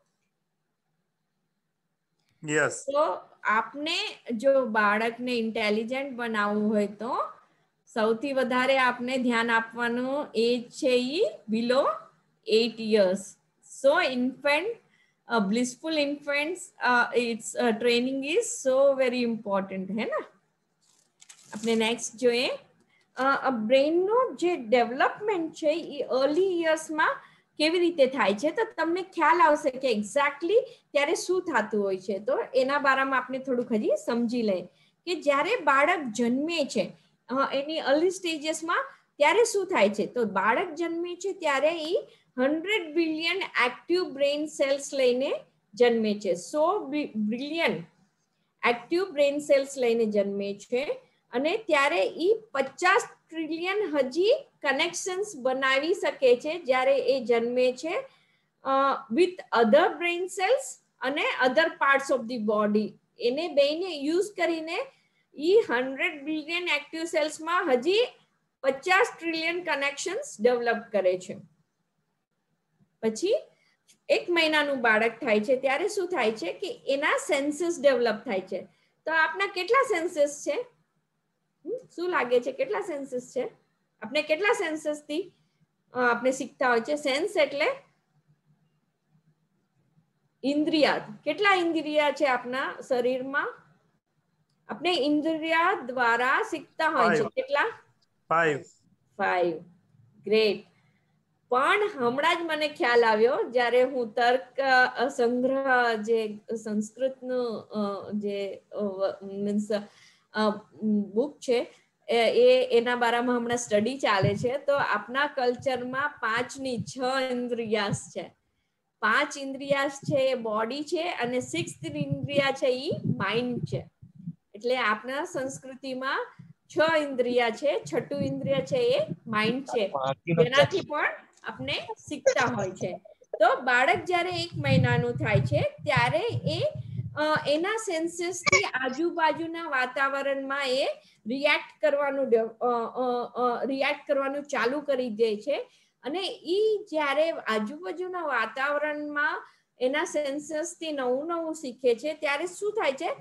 Speaker 5: Yes.
Speaker 1: તો આપને જો બાળકને ઇન્ટેલિજન્ટ બનાવવું હોય તો સૌથી વધારે આપને ધ્યાન આપવાનું એજ છે ઈ બિલો 8 years. So infant, blissful infants, its training is so very important, है ना? આપણે નેક્સ્ટ જોઈએ. બ્રેનનું જે ડેવલપમેન્ટ છે એ અર્લી યર્સમાં કેવી રીતે થાય છે, તો તમને ખ્યાલ આવશે કે એક્ઝેક્ટલી ત્યારે શું થતું હોય છે. તો એના બારામાં આપણે થોડુંક હજી સમજી લઈએ કે જ્યારે બાળક જન્મે છે એની અર્લી સ્ટેજીસમાં ત્યારે શું થાય છે. તો બાળક જન્મે છે ત્યારે એ 100 બિલિયન એક્ટિવ બ્રેન સેલ્સ લઈને જન્મે છે. 100 બિલિયન એક્ટિવ બ્રેન સેલ્સ લઈને જન્મે છે, અને ત્યારે એ 50 ટ્રિલિયન હજી કનેક્શન્સ બનાવી શકે છે જ્યારે એ જન્મે છે વિથ અધર બ્રેન સેલ્સ અને other parts of the body. એને બેને યુઝ કરીને એ 100 બિલિયન એક્ટિવ સેલ્સમાં હજી 50 ટ્રિલિયન કનેક્શન્સ ડેવલપ કરે છે. પછી 1 મહિનાનું બાળક થાય છે ત્યારે શું થાય છે કે એના સેન્સીસ ડેવલપ થાય છે. તો આપના કેટલા સેન્સીસ છે? શું લાગે છે કેટલા સેન્સીસ છે? આપણે કેટલા સેન્સીસ થી આપણે શીખતા હોય છે. સેન્સ એટલે ઇન્દ્રિયા. કેટલા ઇન્દ્રિયા છે આપના શરીરમાં? આપણે ઇન્દ્રિયા દ્વારા શીખતા હોય છે. કેટલા? 5. ગ્રેટ. પણ હમણાં જ મને ખ્યાલ આવ્યો જ્યારે હું તર્ક સંગ્રહ જે સંસ્કૃતનું જે મીન્સ બુક છે એના બારામાં હમણાં સ્ટડી ચાલે છે. તો આપના કલ્ચરમાં 5 ની 6 ઇન્દ્રિયાસ છે. 5 ઇન્દ્રિયાસ છે એ બોડી છે અને 6th ઇન્દ્રિયા છે એ માઇન્ડ છે. એટલે આપના સંસ્કૃતિમાં 6 ઇન્દ્રિયા છે. 6ઠું ઇન્દ્રિય છે એ માઇન્ડ છે, જેનાથી પણ આપણે શીખતા હોય છે. તો બાળક જ્યારે 1 મહિનાનું થાય છે ત્યારે એ એના સેન્સીસ થી આજુબાજુના વાતાવરણમાં એ રિએક્ટ કરવાનું ચાલુ કરી દે છે. અને ઈ જ્યારે આજુબાજુના વાતાવરણમાં એના સેન્સર્સ થી નવું નવું શીખે છે ત્યારે શું થાય છે?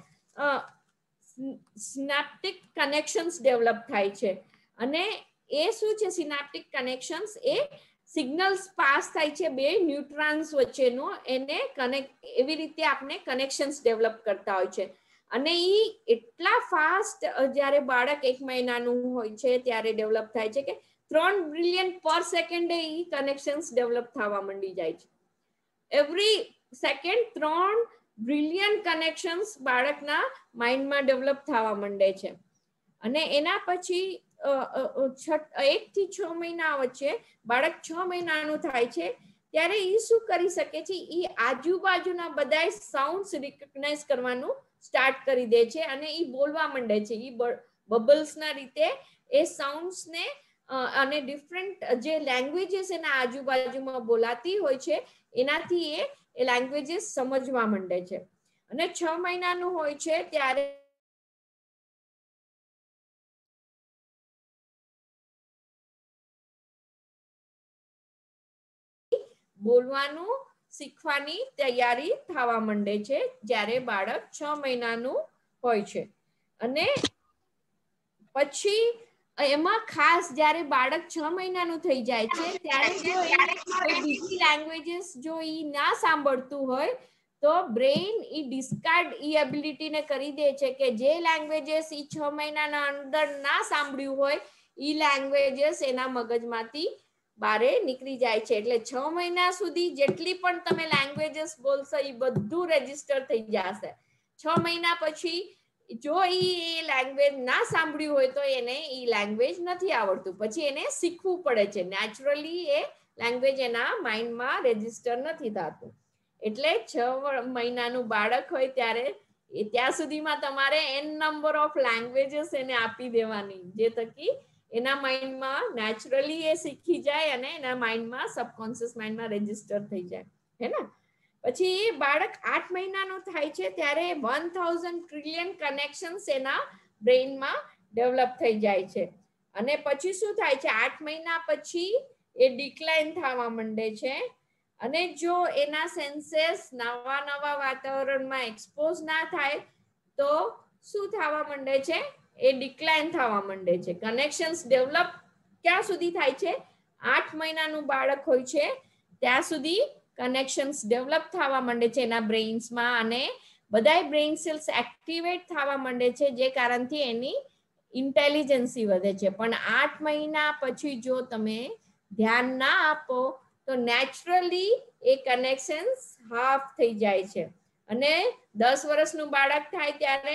Speaker 1: સિનેપ્ટિક કનેક્શન્સ ડેવલપ થાય છે. અને એ શું છે? સિનેપ્ટિક કનેક્શન્સ એ સિગ્નલ્સ પાસ થાય છે બે ન્યુટ્રોન્સ વચ્ચેનો. એને એવી રીતે આપણે કનેક્શન્સ ડેવલપ કરતા હોય છે. અને ઈ એટલા ફાસ્ટ જ્યારે બાળક 1 મહિનાનું હોય છે ત્યારે ડેવલપ થાય છે કે 3 બિલિયન પર સેકન્ડે ઈ કનેક્શન્સ ડેવલપ થવા માંડી જાય છે. એવરી સેકન્ડ 3 બિલિયન કનેક્શન્સ બાળકના માઇન્ડમાં ડેવલપ થવા માંડે છે. અને એના પછી 1 થી 6 મહિના વચ્ચે બાળક 6 મહિનાનું થાય છે ત્યારે ઈ શું કરી શકે છે? ઈ આજુબાજુના બધા સાઉન્ડ્સ રિકોગ્નાઇઝ કરવાનું સ્ટાર્ટ કરી દે છે અને ઈ બોલવા માંડે છે. ઈ બબલ્સના રીતે એ સાઉન્ડ્સને અને ડિફરન્ટ જે લેંગ્વેજીસ એના આજુબાજુમાં બોલાતી હોય છે એનાથી એ લેંગ્વેજીસ સમજવા માંડે છે. અને 6 મહિનાનું હોય છે ત્યારે બોલવાનું શીખવાની તૈયારી થવા માંડે છે જ્યારે બાળક 6 મહિનાનું હોય છે. અને પછી એમાં ખાસ જ્યારે બાળક 6 મહિનાનું થઈ જાય છે ત્યારે જો એ કોઈ બીજી લેંગ્વેજીસ જો ઈ ના સાંભળતું હોય તો બ્રેઇન ઈ ડિસ્કાર્ડ ઈ એબિલિટીને કરી દે છે કે જે લેંગ્વેજીસ ઈ 6 મહિનાના અંદર ના સાંભળ્યું હોય ઈ લેંગ્વેજીસ એના મગજમાંથી બારે નીકળી જાય છે. એટલે 6 મહિના સુધી જેટલી પણ તમે લેંગ્વેજીસ બોલશો એ બધું રજીસ્ટર થઈ જશે. 6 મહિના પછી જો ઈ લેંગ્વેજ ના સાંભળ્યું હોય તો એને ઈ લેંગ્વેજ નથી આવડતું. પછી એને શીખવું પડે છે. નેચરલી એ લેંગ્વેજ એના માઇન્ડમાં રજીસ્ટર નથી થતું. એટલે 6 મહિનાનું બાળક હોય ત્યારે ત્યાં સુધીમાં તમારે n નંબર ઓફ લેંગ્વેજીસ એને આપી દેવાની, જે થકી એના માઇન્ડમાં નેચરલી એ શીખી જાય અને એના માઇન્ડમાં સબકોન્શિયસ માઇન્ડમાં રજીસ્ટર થઈ જાય. હે ને? પછી એ બાળક 8 મહિનાનું થાય છે ત્યારે 1000 ટ્રિલિયન કનેક્શન્સ એના બ્રેઇનમાં ડેવલપ થઈ જાય છે. અને પછી શું થાય છે? 8 મહિના પછી એ ડિક્લાઇન થવા માંડે છે. અને જો એના સેન્सेस નવા વાતાવરણમાં એક્સપોઝ ના થાય તો શું થવા માંડે છે? એ ડિક્લાઇન થવા માંડે છે. કનેક્શન્સ ડેવલપ ક્યાં સુધી થાય છે? 8 મહિનાનું બાળક હોય છે ત્યાં સુધી કનેક્શન્સ ડેવલપ થવા માંડે છે એના બ્રેઇન્સમાં. અને બધાય બ્રેઇન સેલ્સ એક્ટિવેટ થવા માંડે છે, જે કારણથી એની ઇન્ટેલિજન્સી વધે છે. પણ 8 મહિના પછી જો તમે ધ્યાન ના આપો તો નેચરલી એ કનેક્શન્સ હાફ થઈ જાય છે. અને 10 વર્ષનું બાળક થાય ત્યારે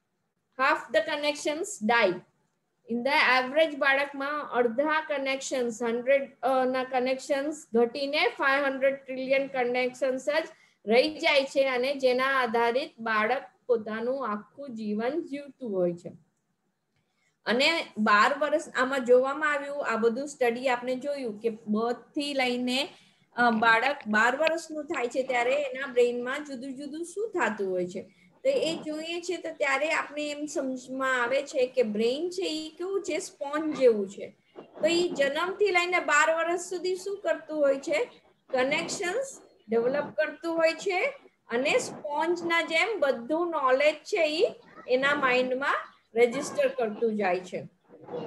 Speaker 1: half the connections die. In the average બાળકમાં અડધા કનેક્શન્સ 100 ના કનેક્શન્સ ઘટીને 500 ટ્રિલિયન કનેક્શન્સ જ રહી જાય છે અને જેના આધારિત બાળક પોતાનું આખું જીવન જીવતું હોય છે. અને 12 વર્ષ આમાં જોવામાં આવ્યું, આ બધું સ્ટડી આપણે જોયું કે બર્થ થી લઈને બાળક 12 વર્ષનું થાય છે ત્યારે એના બ્રેઇનમાં જુદું જુદું શું થતું હોય છે તો એ જોઈએ છે. તો ત્યારે આપણે એમ સમજમાં આવે છે કે બ્રેઇન છે એ કેવું છે? સ્પોન્જ જેવું છે. તો એ જન્મથી લઈને 12 વર્ષ સુધી શું કરતું હોય છે? કનેક્શન્સ ડેવલપ કરતું હોય છે. અને સ્પોન્જના જેમ બધું નોલેજ છે એ એના માઇન્ડમાં રજીસ્ટર કરતું જાય છે.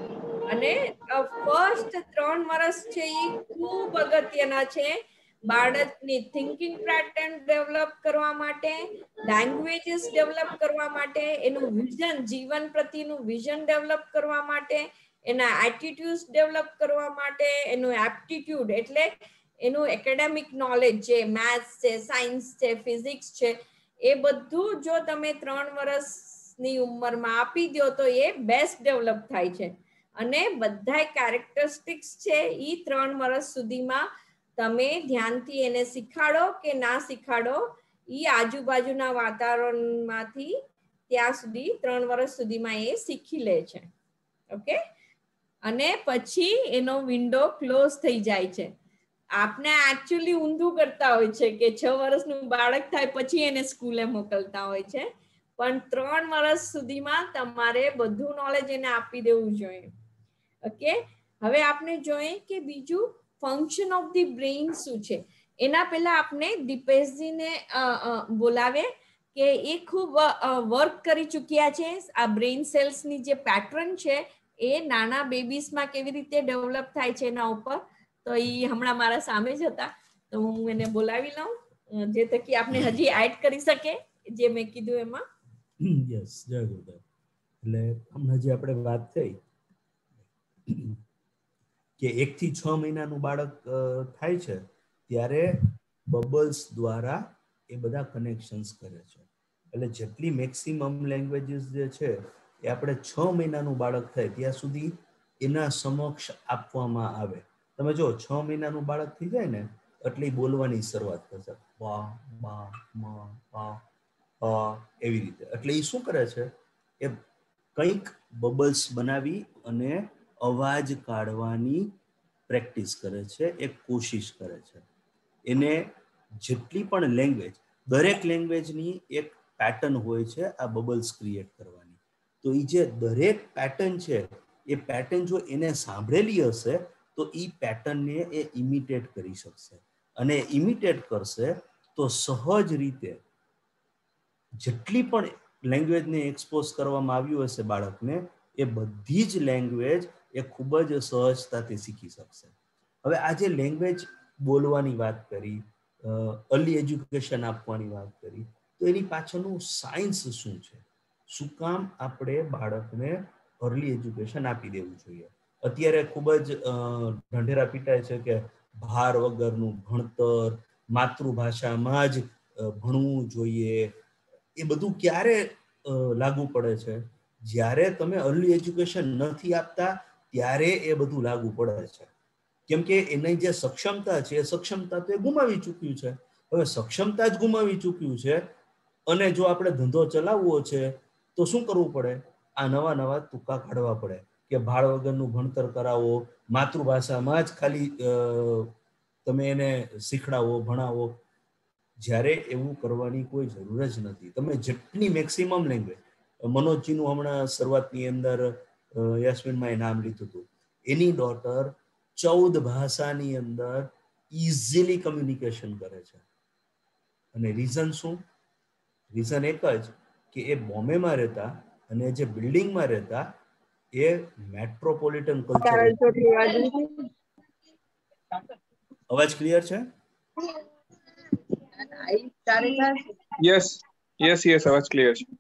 Speaker 1: અને ફર્સ્ટ 3 વર્ષ છે એ ખૂબ અગત્યના છે બાળકની થિંકિંગ પેટર્ન ડેવલપ કરવા માટે, લેંગ્વેજીસ ડેવલપ કરવા માટે, એનું વિઝન, જીવન પ્રત્યેનું વિઝન ડેવલપ કરવા માટે, એના એટીટ્યુડ્સ ડેવલપ કરવા માટે, એનું એપ્ટિટ્યુડ એટલે એનું એકેડેમિક નોલેજ છે, મેથ્સ છે, સાયન્સ છે, ફિઝિક્સ છે, એ બધું જો તમે 3 વર્ષની ઉંમરમાં આપી દો તો એ બેસ્ટ ડેવલપ થાય છે. અને બધા કેરેક્ટરિસ્ટિક્સ છે એ 3 વર્ષ સુધીમાં તમે ધ્યાનથી એને શીખાડો કે ના શીખાડો, એ આજુબાજુના વાતાવરણમાંથી ત્યાં સુધી 3 વર્ષ સુધીમાં એ શીખી લે છે. ઓકે, અને પછી એનો વિન્ડો ક્લોઝ થઈ જાય છે. આપણે એકચ્યુઅલી ઊંધું કરતા હોય છે કે 6 વર્ષનું બાળક થાય પછી એને સ્કૂલે મોકલતા હોય છે, પણ 3 વર્ષ સુધીમાં તમારે બધું નોલેજ એને આપી દેવું જોઈએ. ઓકે, હવે આપણે જોઈએ કે બીજું ફંક્શન ઓફ ધી બ્રેઇન શું છે. એના પહેલા આપણે દીપેશજીને બોલાવે કે એ ખૂબ વર્ક કરી ચૂક્યા છે આ બ્રેઇન સેલ્સની જે પેટર્ન છે એ નાના બેબીઝમાં કેવી રીતે ડેવલપ થાય છે એના ઉપર. તો એ હમણાં મારા સામે જ હતા, તો હું એને બોલાવી લઉં જે તકી આપણે હજી એડ કરી શકે જે મેં કીધું એમાં.
Speaker 5: યસ, જય ગુરુદેવ. એટલે હમણાં જે આપણે વાત થઈ કે 1 થી 6 મહિનાનું બાળક થાય છે ત્યારે બબલ્સ દ્વારા એ બધા કનેક્શન્સ કરે છે. એટલે જેટલી મેક્સિમમ લેંગ્વેજીસ જે છે એ આપણે 6 મહિનાનું બાળક થાય ત્યાં સુધી એના સમક્ષ આપવામાં આવે. તમે જો 6 મહિનાનું બાળક થઈ જાય ને એટલે બોલવાની શરૂઆત કરશે, વા બા મા પા એવી રીતે. એટલે એ શું કરે છે, એ કંઈક બબલ્સ બનાવી અને અવાજ કાઢવાની પ્રેક્ટિસ કરે છે, એક કોશિશ કરે છે. એને જેટલી પણ લેંગ્વેજ, દરેક લેંગ્વેજની એક પેટર્ન હોય છે આ બબલ્સ ક્રિએટ કરવાની. તો એ જે દરેક પેટર્ન છે એ પેટર્ન જો એને સાંભળેલી હશે તો એ પેટર્નને એ ઇમિટેટ કરી શકશે, અને ઇમિટેટ કરશે તો સહજ રીતે જેટલી પણ લેંગ્વેજને એક્સપોઝ કરવામાં આવ્યું હશે બાળકને એ બધી જ લેંગ્વેજ એ ખૂબ જ સહજતાથી શીખી શકશે. હવે આ જે લેંગ્વેજ બોલવાની વાત કરી, અર્લી એજ્યુકેશન આપવાની વાત કરી, તો એની પાછળનું સાયન્સ શું છે? શું કામ આપણે બાળકને અર્લી એજ્યુકેશન આપી દેવું જોઈએ? અત્યારે ખૂબ જ ઢંઢેરા પીટાય છે કે ભાર વગરનું ભણતર, માતૃભાષામાં જ ભણવું જોઈએ. એ બધું ક્યારે લાગુ પડે છે? જ્યારે તમે અર્લી એજ્યુકેશન નથી આપતા ત્યારે એ બધું લાગુ પડે છે. કેમ કે એની જે સક્ષમતા છે એ સક્ષમતા તો એ ગુમાવી ચૂક્યું છે. હવે સક્ષમતા જ ગુમાવી ચૂક્યું છે અને જો આપણે ધંધો ચલાવવો છે તો શું કરવું પડે? આ નવા નવા તુક્કા કાઢવા પડે કે ભાળ વગરનું ભણતર કરાવો, માતૃભાષામાં જ ખાલી તમે એને શીખડાવો, ભણાવો. જ્યારે એવું કરવાની કોઈ જરૂર જ નથી. તમે જેટલી મેક્સિમમ લેંગ્વેજ, મનોજજીનું હમણાં શરૂઆતની અંદર યાસ્મીનભાઈ નામ લીધું હતું, એની ડોટર 14 ભાષાની અંદર ઇઝીલી કમ્યુનિકેશન કરે છે. અને રીઝન શું? રીઝન એક જ કે એ બોમ્બેમાં રહેતા અને જે બિલ્ડિંગમાં રહેતા એ મેટ્રોપોલિટન કલ્ચર. અવાજ ક્લિયર છે?
Speaker 3: યસ યસ યસ, અવાજ ક્લિયર છે.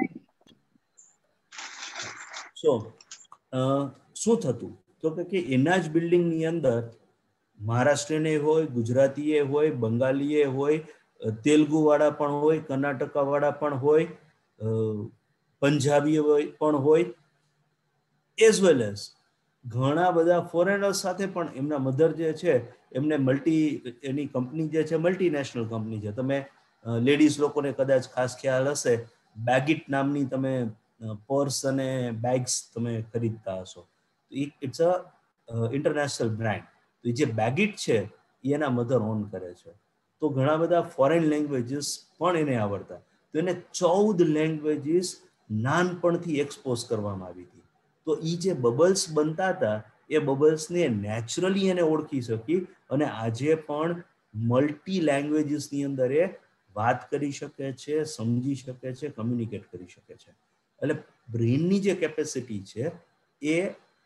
Speaker 5: શું થતું તો કે એના જ બિલ્ડિંગની અંદર મહારાષ્ટ્રને હોય, ગુજરાતીએ હોય, બંગાળીએ હોય, તેલુગુ વાળા પણ હોય, કર્ણાટકા વાળા પણ હોય, પંજાબી પણ હોય, એઝ વેલ એઝ ઘણા બધા ફોરેનર્સ સાથે પણ એમના મધર જે છે એમને એની કંપની જે છે મલ્ટીનેશનલ કંપની છે. તમે લેડીઝ લોકોને કદાચ ખાસ ખ્યાલ હશે, બેગિટ નામની તમે પર્સ અને બેગ્સ તમે ખરીદતા હશો. It's a international brand. તો જે બેગિટ છે એ એના મધર ઓન કરે છે. તો ઘણા બધા ફોરેન લેંગ્વેજીસ પણ એને આવડતા. તો એને 14 લેંગ્વેજીસ નાનપણથી એક્સપોઝ કરવામાં આવી હતી. તો એ જે બબલ્સ બનતા હતા એ બબલ્સને નેચરલી એને ઓળખી શકી અને આજે પણ મલ્ટી લેંગ્વેજીસની અંદર એ વાત કરી શકે છે, સમજી શકે છે, કમ્યુનિકેટ કરી શકે છે. એટલે બ્રેઇનની જે કેપેસિટી છે એ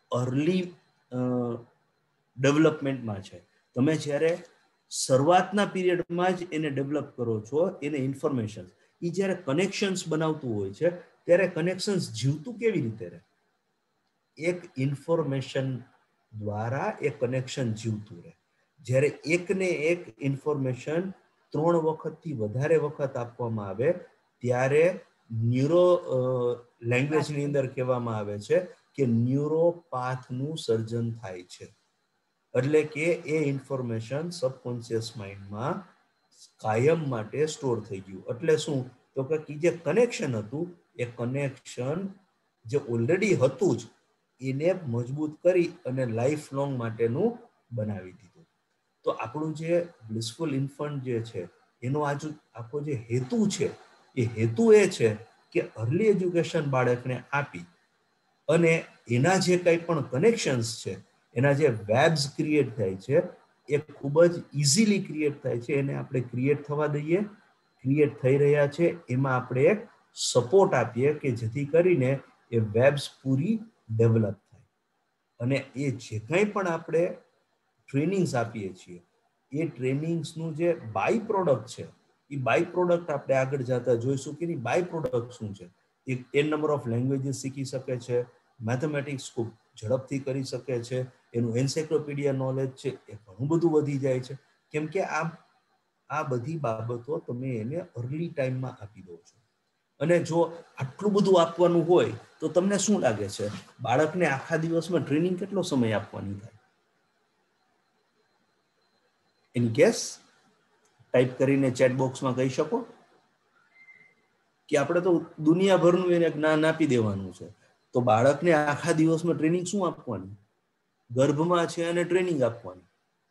Speaker 5: અર્લી ડેવલપમેન્ટમાં છે. તમે જ્યારે શરૂઆતના પીરિયડમાં જ એને ડેવલપ કરો છો, એને ઇન્ફોર્મેશન, એ જ્યારે કનેક્શન્સ બનાવતું હોય છે ત્યારે કનેક્શન્સ જીવતું કેવી રીતે રહે? એક ઇન્ફોર્મેશન દ્વારા એ કનેક્શન જીવતું રહે. જ્યારે એકને એક ઇન્ફોર્મેશન 3 વખતથી વધારે વખત આપવામાં આવે ત્યારે ન્યુરો લેંગ્વેજની અંદર કહેવામાં આવે છે કે ન્યુરોપાથનું સર્જન થાય છે. એટલે કે એ ઇન્ફોર્મેશન સબકોન્શિયસ માઇન્ડમાં કાયમ માટે સ્ટોર થઈ ગયું. એટલે શું? તો કે જે કનેક્શન હતું એ કનેક્શન જે ઓલરેડી હતું જ એને મજબૂત કરી અને લાઈફ લોંગ માટેનું બનાવી દીધું. તો આપણું જે બ્લિસફુલ ઇન્ફન્ટ જે છે એનો આખો જે હેતુ છે એ હેતુ એ છે કે અર્લી એજ્યુકેશન બાળકને આપી અને એના જે કંઈ પણ કનેક્શન્સ છે, એના જે વેબ્સ ક્રિએટ થાય છે એ ખૂબ જ ઇઝીલી ક્રિએટ થાય છે. એને આપણે ક્રિએટ થવા દઈએ. ક્રિએટ થઈ રહ્યા છે એમાં આપણે એક સપોર્ટ આપીએ કે જેથી કરીને એ વેબ્સ પૂરી ડેવલપ થાય. અને એ જે કંઈ પણ આપણે ટ્રેનિંગ્સ આપીએ છીએ એ ટ્રેનિંગ્સનું જે બાય પ્રોડક્ટ છે એ બાય પ્રોડક્ટ આપણે આગળ જતા જોઈશું કે એની બાય પ્રોડક્ટ શું છે. એ 10 નંબર ઓફ લેંગ્વેજીસ શીખી શકે છે, મેથેમેટિક્સ ખૂબ ઝડપથી કરી શકે છે, એનું એન્સાઇક્લોપીડિયા નોલેજ છે એ ઘણું બધું વધી જાય છે. કેમ કે આ બધી બાબતો તમે એને અર્લી ટાઈમમાં આપી દો છો. અને જો આટલું બધું આપવાનું હોય તો તમને શું લાગે છે બાળકને આખા દિવસમાં ટ્રેનિંગ કેટલો સમય આપવાની થાય? એની ગેસ ટાઈપ કરીને ચેટ બોક્સમાં કહી શકો કે આપણે તો દુનિયાભરનું એને જ્ઞાન આપી દેવાનું છે. તો બાળકને આખા દિવસમાં ટ્રેનિંગ શું આપવાની? ગર્ભમાં છે અને ટ્રેનિંગ આપવાની,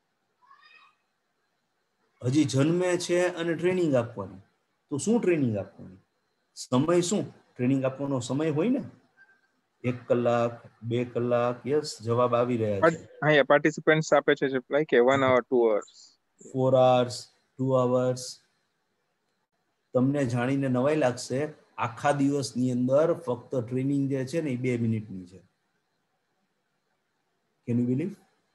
Speaker 5: હજી જન્મે છે અને ટ્રેનિંગ આપવાની. તો શું ટ્રેનિંગ આપવાની? સમય શું ટ્રેનિંગ આપવાનો સમય હોય ને? 1 કલાક, 2 કલાક. યસ, જવાબ આવી રહ્યા છે.
Speaker 3: હા, પાર્ટિસિપન્ટ્સ આપે છે like 1 hour, 2 hours,
Speaker 5: 4 hours, 2 hours. તમને જાણીને નવાઈ લાગશે, આખા દિવસની અંદર ફક્ત ટ્રેનિંગ જે છે ને એ 2 મિનિટની છે. Can you believe?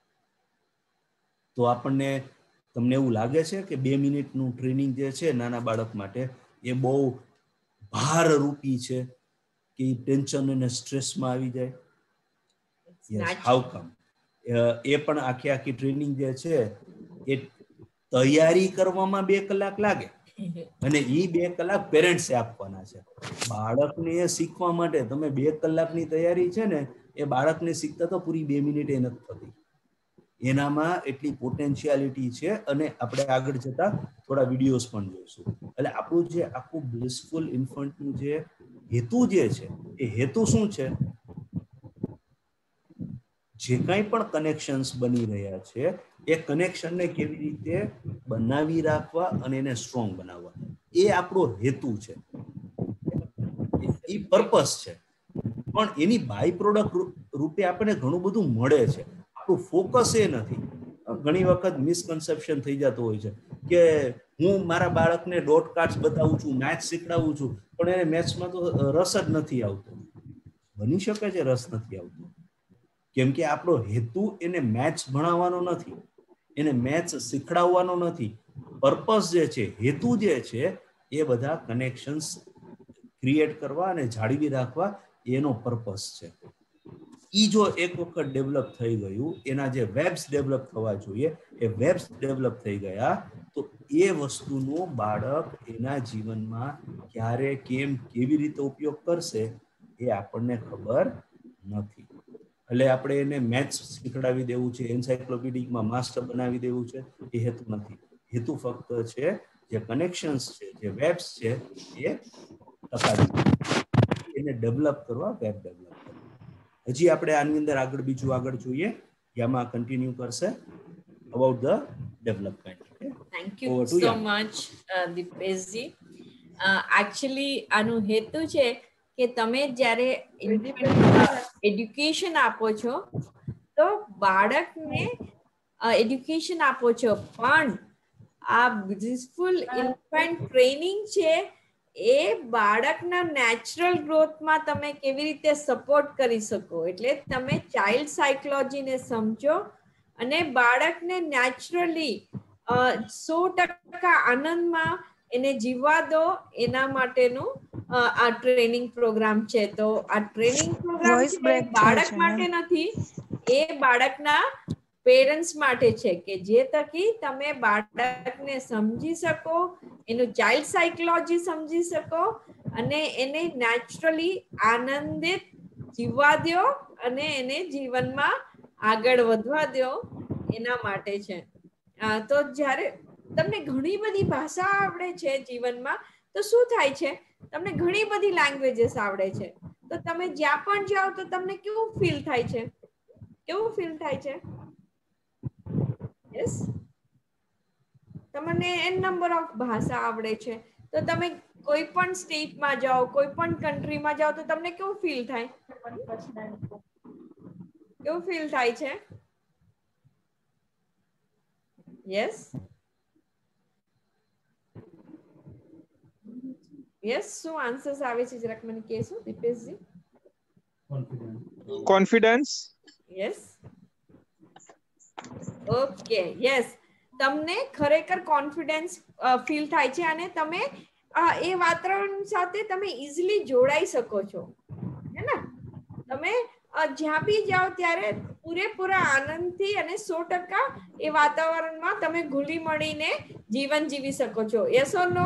Speaker 5: તો તમને એવું લાગે છે કે 2 મિનિટનું ટ્રેનિંગ જે છે નાના બાળક માટે એ બહુ ભારરૂપી છે કે ટેન્શન અને સ્ટ્રેસમાં આવી જાય? યસ. હાઉ કમ? એ પણ આખી ટ્રેનિંગ જે છે એ તૈયારી કરવામાં 2 કલાક લાગે અને એ 2 કલાક પેરેન્ટ્સે આપવાના છે. બાળકને એ શીખવા માટે તમે 2 કલાકની તૈયારી છે ને એ બાળકને શીખતા તો પૂરી 2 મિનિટ એ નથી થતી. એનામાં એટલી પોટેન્શિયાલિટી છે અને આપણે આગળ જતા થોડા વિડીયોઝ પણ જોઈશું. એટલે આપણું જે આખું બ્લિસફુલ ઇન્ફન્ટનું જે હેતુ જે છે એ હેતુ શું છે? જે કંઈ પણ કનેક્શન્સ બની રહ્યા છે એ કનેક્શનને કેવી રીતે બનાવી રાખવા અને એને સ્ટ્રોંગ બનાવવા, એ આપણો હેતુ છે, એ પર્પસ છે. પણ એની બાય પ્રોડક્ટ રૂપે આપણને ઘણું બધું મળે છે. આપણું ફોકસ એ નથી. ઘણી વખત મિસકન્સેપ્શન થઈ જતું હોય છે કે હું મારા બાળકને ડોટ કાર્ડ્સ બતાવું છું, મેથ્સ શીખડાવું છું, પણ એને મેથ્સમાં તો રસ જ નથી આવતો. બની શકે છે રસ નથી આવતો, કેમ કે આપણો હેતુ એને મેથ્સ ભણાવવાનો નથી, એને મેથ્સ શીખડાવવાનો નથી. પર્પસ જે છે, હેતુ જે છે એ બધા કનેક્શન્સ ક્રિએટ કરવા અને જાળવી રાખવા એનો પર્પસ છે. ઈ જો એક વખત ડેવલપ થઈ ગયું, એના જે વેબ્સ ડેવલપ થવા જોઈએ એ વેબ્સ ડેવલપ થઈ ગયા, તો એ વસ્તુનો બાળક એના જીવનમાં ક્યારે, કેમ, કેવી રીતે ઉપયોગ કરશે એ આપણને ખબર નથી. એટલે આપણે એને મેથ્સ શીખડાવી દેવું છે, એન્સાઇક્લોપીડિયામાં માસ્ટર બનાવી દેવું છે, એ હેતુ નથી. હેતુ ફક્ત છે જે કનેક્શન્સ છે, જે વેબ્સ છે એ ટકાવી એને ડેવલપ કરવા, વેબ ડેવલપ કરવા. હજી આપણે આની અંદર આગળ જોઈએ, આમાં કન્ટિન્યુ કરશે about the development.
Speaker 1: Thank you so much Deepeshji. Actually આનું હેતુ છે કે તમે જ્યારે એડ્યુકેશન આપો છો તો બાળકને એડ્યુકેશન આપો છો, પણ આ બ્લિસફુલ ઇન્ફન્ટ ટ્રેનિંગ છે એ બાળકના નેચરલ ગ્રોથમાં તમે કેવી રીતે સપોર્ટ કરી શકો, એટલે તમે ચાઇલ્ડ સાયકોલોજીને સમજો અને બાળકને નેચરલી 100% આનંદમાં એને જીવવા દો, એના માટેનું આ ટ્રેનિંગ પ્રોગ્રામ છે. તો આ ટ્રેનિંગ પ્રોગ્રામ
Speaker 4: Voice
Speaker 1: છે
Speaker 4: break થાય
Speaker 1: બાળક
Speaker 4: છે,
Speaker 1: માટે
Speaker 4: ma'am.
Speaker 1: નથી, એ બાળકના પેરેન્ટ્સ માટે છે, કે જે તકી તમે બાળકને સમજી શકો, એનું ચાઇલ્ડ સાયકોલોજી સમજી શકો અને એને નેચરલી આનંદિત જીવવા દો અને એને જીવનમાં આગળ વધવા દો, એના માટે છે. તો જ્યારે તમને ઘણી બધી ભાષા આવડે છે જીવનમાં, તો શું થાય છે, તમને ઘણી બધી લેંગ્વેજીસ આવડે છે, તો તમે જ્યાં પણ જાઓ તો તમને કેવું ફીલ થાય છે, કેવું ફીલ થાય છે? યસ, તમને n નંબર ઓફ ભાષા આવડે છે, તો તમે કોઈ પણ સ્ટેટમાં જાઓ, કોઈ પણ કન્ટ્રીમાં જાઓ, તો તમને કેવું ફીલ થાય? કેવું ફીલ થાય છે? યસ, યસ, શું આન્સર્સ આવે છે જરાક મને કહેશો Dipeshji?
Speaker 3: Confidence.
Speaker 1: Yes, okay, yes, તમને ખરેખર કોન્ફિડન્સ ફીલ થાય છે અને તમે એ વાતાવરણ સાથે તમે ઇઝીલી જોડાઈ શકો છો, હે ને? તમે જ્યાં બી જાઓ ત્યારે પૂરેપૂરા આનંદથી અને 100% એ વાતાવરણમાં તમે ઘુલી મળીને જીવન જીવી શકો છો. Yes or no?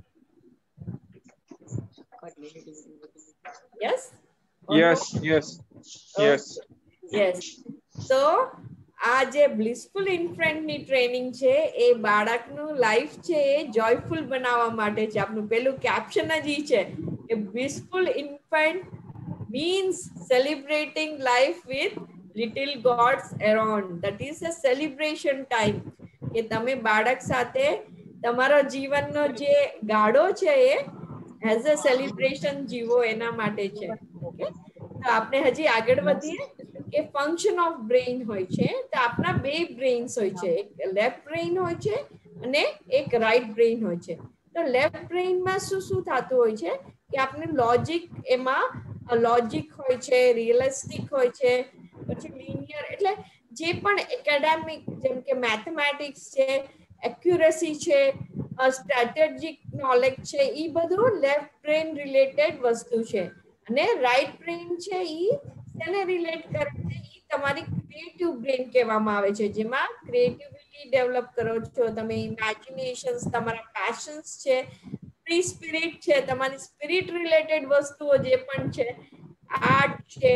Speaker 1: Yes or no?
Speaker 3: Yes, yes, yes.
Speaker 1: Yes. તો આ જે બ્લિસફુલ ઇન્ફન્ટની ટ્રેનિંગ છે એ બાળકનું લાઈફ છે એ જોયફુલ બનાવવા માટે છે. આપનું પેલું કેપ્શન જ ઈ છે કે blissful infant means celebrating life with little gods around. That is a celebration time. કે તમે બાળક સાથે તમારો જીવનનો જે ગાળો છે એ એઝ અ સેલિબ્રેશન જીવો, એના માટે છે. ઓકે, તો આપણે હજી આગળ વધીએ કે ફંક્શન ઓફ બ્રેઇન હોય છે. તો આપણા બે બ્રેઇન્સ હોય છે, એક લેફ્ટ બ્રેઇન હોય છે અને એક રાઈટ બ્રેઇન હોય છે. તો લેફ્ટ બ્રેઇનમાં શું શું થતું હોય છે કે આપણે લોજિક, એમાં લોજિક હોય છે, રિયલિસ્ટિક હોય છે, પછી લિનિયર, એટલે જે પણ એકેડેમિક જેમ કે મેથેમેટિક્સ છે, એક્યુરેસી છે, સ્ટ્રેટેજિક નોલેજ છે, એ બધું લેફ્ટ બ્રેઇન રિલેટેડ વસ્તુ છે. અને રાઈટ બ્રેઇન છે ઈ તેને રિલેટ કરે છે, ઈ તમારી ક્રિએટિવ બ્રેઇન કહેવામાં આવે છે, જેમાં ક્રિએટિવિટી ડેવલપ કરો છો તમે, ઇમેજિનેશન્સ, તમારા પેશન્સ છે, ફ્રી સ્પિરિટ છે, તમારી સ્પિરિટ રિલેટેડ વસ્તુઓ જે પણ છે, આર્ટ છે,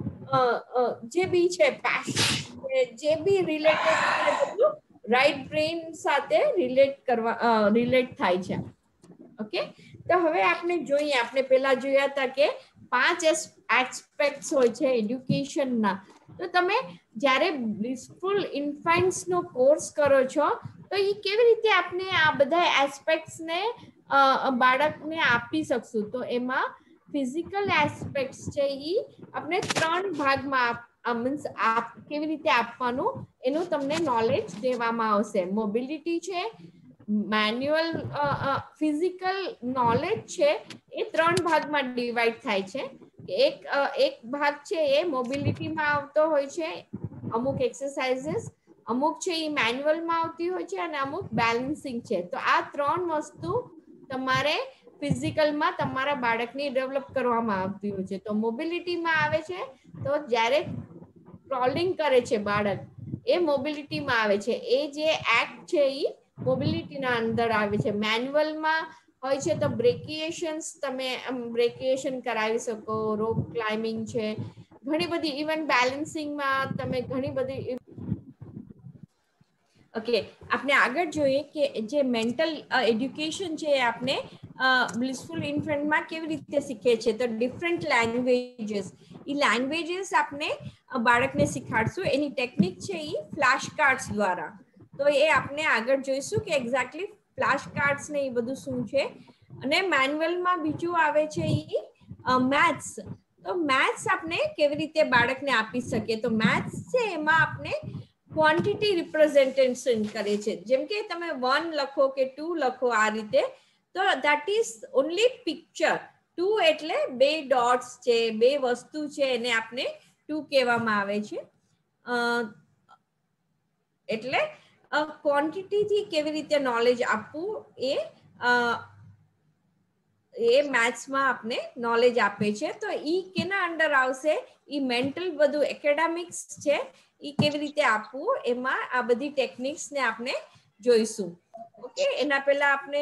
Speaker 1: જે બી છે, પેશન છે, જે બી રિલેટેડ છે, બધું રાઈટ બ્રેઇન સાથે રિલેટ થાય છે. ઓકે, તો હવે આપણે જોઈએ, આપણે પેલા જોયા હતા કે 5 એસ્પેક્ટ્સ હોય છે એડ્યુકેશનના. તો તમે જ્યારે બ્લિસફુલ ઇન્ફન્ટ્સ નો કોર્સ કરો છો, તો એ કેવી રીતે આપણે આ બધા એસ્પેક્ટ્સને બાળકને આપી શકશું? તો એમાં ફિઝિકલ એસ્પેક્ટ છે એ આપણે 3 ભાગમાં મીન્સ કેવી રીતે આપવાનું એનું તમને નોલેજ દેવામાં આવશે. મોબિલિટી છે, મેન્યુઅલ ફિઝિકલ નોલેજ છે, એ 3 ભાગમાં ડિવાઈડ થાય છે. એક ભાગ છે એ મોબિલિટીમાં આવતો હોય છે, અમુક એક્સરસાઇઝીસ, અમુક છે એ મેન્યુઅલમાં આવતી હોય છે અને અમુક બેલેન્સિંગ છે. તો આ 3 વસ્તુ તમારે ફિઝિકલમાં તમારા બાળકની ડેવલપ કરવામાં આવતી હોય છે. તો મોબિલિટીમાં આવે છે, તો જ્યારે ક્રોલિંગ કરે છે બાળક, એ મોબિલિટીમાં આવે છે. એ જે એક્ટ છે એ મોબિલિટીના અંદર આવે છે. મેન્યુઅલમાં હોય છે તો બ્રેકિએશન્સ, તમે બ્રેકિએશન કરાવી શકો, રોપ ક્લાઇમ્બિંગ છે, ઘણી બધી, ઇવન બેલેન્સિંગમાં તમે ઘણી બધી. ઓકે, આપણે આગળ જોઈએ કે જે મેન્ટલ એડ્યુકેશન છે એ આપણે બ્લિસફુલ ઇન્ફન્ટમાં કેવી રીતે શીખે છે. તો ડિફરન્ટ લેંગ્વેજીસ, એ લેંગ્વેજીસ આપણે બાળકને શીખાડશું. એની ટેકનિક છે એ ફ્લેશ કાર્ડ્સ દ્વારા. તો એ આપણે આગળ જોઈશું કે એક્ઝેક્ટલી ફ્લેશ કાર્ડ્સ ને એ બધું શું છે. અને મેન્યુઅલમાં બીજું આવે છે એ મેથ્સ. તો મેથ્સ આપણે કેવી રીતે બાળકને આપી શકીએ? તો મેથ્સ છે એમાં આપણે ક્વોન્ટિટી રિપ્રેઝન્ટેશન કરે છે. જેમ કે તમે 1 લખો કે 2 લખો, આ રીતે તો that is only picture. Two એટલે બે ડોટ્સ છે, બે વસ્તુ છે, એને આપણે ટુ કહેવામાં આવે છે. એટલે ક્વોન્ટિટી થી કેવી રીતે નોલેજ આપવું એ મેથ્સમાં આપણે નોલેજ આપે છે. તો ઈ કેના અંડર આવશે? ઈ મેન્ટલ બધું એકેડેમિક્સ છે, ઈ કેવી રીતે આપવું એમાં આ બધી ટેકનિક્સ ને આપણે જોઈશું. ઓકે, એના પહેલા આપણે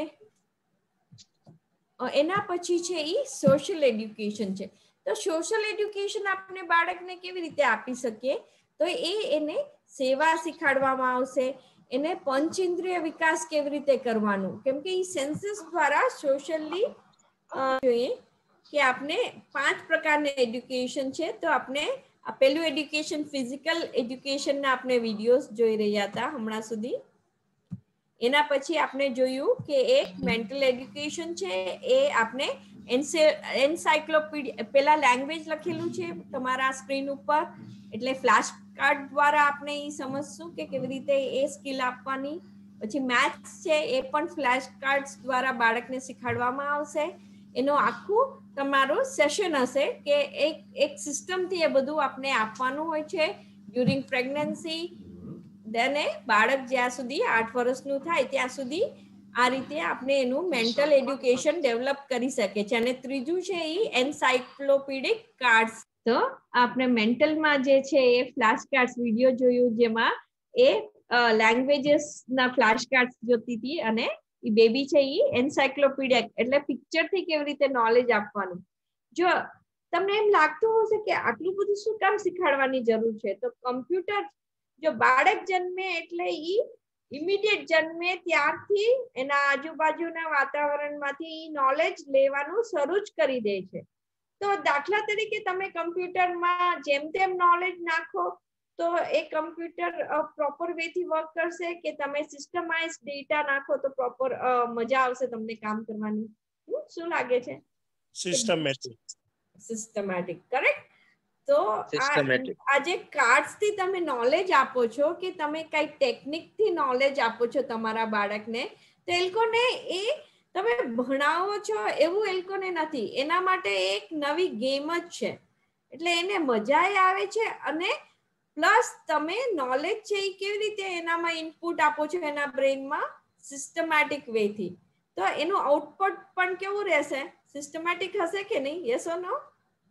Speaker 1: એના પછી છે ઈ સોશિયલ એડ્યુકેશન છે. તો સોશિયલ એડ્યુકેશન આપણે બાળકને કેવી રીતે આપી શકીએ? તો એને સેવા શીખવાડવામાં આવશે, એને પંચેન્દ્રિય વિકાસ કેવી રીતે કરવાનું, કેમ કે ઈ સેન્સસ દ્વારા સોશિયલી જોઈએ કે આપણે 5 પ્રકારના એડ્યુકેશન છે. તો આપણે આ પહેલું એડ્યુકેશન ફિઝિકલ એડ્યુકેશન ના આપણે વિડીયોઝ જોઈ રહ્યા હતા હમણાં સુધી. એના પછી આપણે જોયું કે એક મેન્ટલ એડ્યુકેશન છે, એ આપણે એન્સાઇક્લોપીડિયા, પેલા લેંગ્વેજ લખેલું છે તમારા સ્ક્રીન ઉપર, એટલે ફ્લેશ કાર્ડ દ્વારા આપણે એ સમજશું કે કેવી રીતે એ સ્કિલ આપવાની. પછી મેથ્સ છે, એ પણ ફ્લેશ કાર્ડ્સ દ્વારા બાળકને શીખવાડવામાં આવશે. એનો આખું તમારું સેશન હશે કે એક સિસ્ટમથી એ બધું આપણે આપવાનું હોય છે ડ્યુરિંગ પ્રેગ્નન્સી. દેને બાળક જ્યાં સુધી 8 વર્ષનું થાય ત્યાં સુધી આ રીતે આપણે એનું મેન્ટલ એડ્યુકેશન ડેવલપ કરી શકે છે. અને ત્રીજું છે એ એન્સાઇક્લોપીડિક કાર્ડ્સ. તો આપણે મેન્ટલમાં જે છે એ ફ્લેશ કાર્ડ્સ વિડીયો જોયું, જેમાં એ લેંગ્વેજીસ ના ફ્લેશ કાર્ડ્સ જોતી હતી, અને એ બેબી છે એ એન્સાઇક્લોપીડિયા એટલે પિક્ચર થી કેવી રીતે નોલેજ આપવાનું. જો તમને એમ લાગતું હશે કે આટલું બધું શું કામ શીખવાડવાની જરૂર છે, તો કમ્પ્યુટર જો બાળક જન્મે એટલે ઈ ઇમિડિયેટ જન્મે ત્યારથી એના આજુબાજુના વાતાવરણમાંથી નોલેજ લેવાનું શરૂ જ કરી દે છે. તો દાખલા તરીકે તમે કમ્પ્યુટરમાં જેમ તેમ નોલેજ નાખો તો એ કમ્પ્યુટર પ્રોપર વે થી વર્ક કરશે, કે તમે સિસ્ટમાઇઝ ડેટા નાખો તો પ્રોપર મજા આવશે તમને કામ કરવાની? શું લાગે છે? Systematic, correct. તો આ જે કાર્ડ્સ થી તમે નોલેજ આપો છો, કે તમે કઈ ટેકનિક થી નોલેજ આપો છો તમારા બાળકને, તો એ લોકોને એ તમે ભણાવો છો એવું એ લોકોને નથી, એના માટે એક નવી ગેમ જ છે. એટલે એને મજા આવે છે, અને પ્લસ તમે નોલેજ છે એ કેવી રીતે એનામાં ઇનપુટ આપો છો એના બ્રેનમાં સિસ્ટમેટિક વે થી, તો એનું આઉટપુટ પણ કેવું રહેશે? સિસ્ટમેટિક હશે કે નહીં? Yes or no?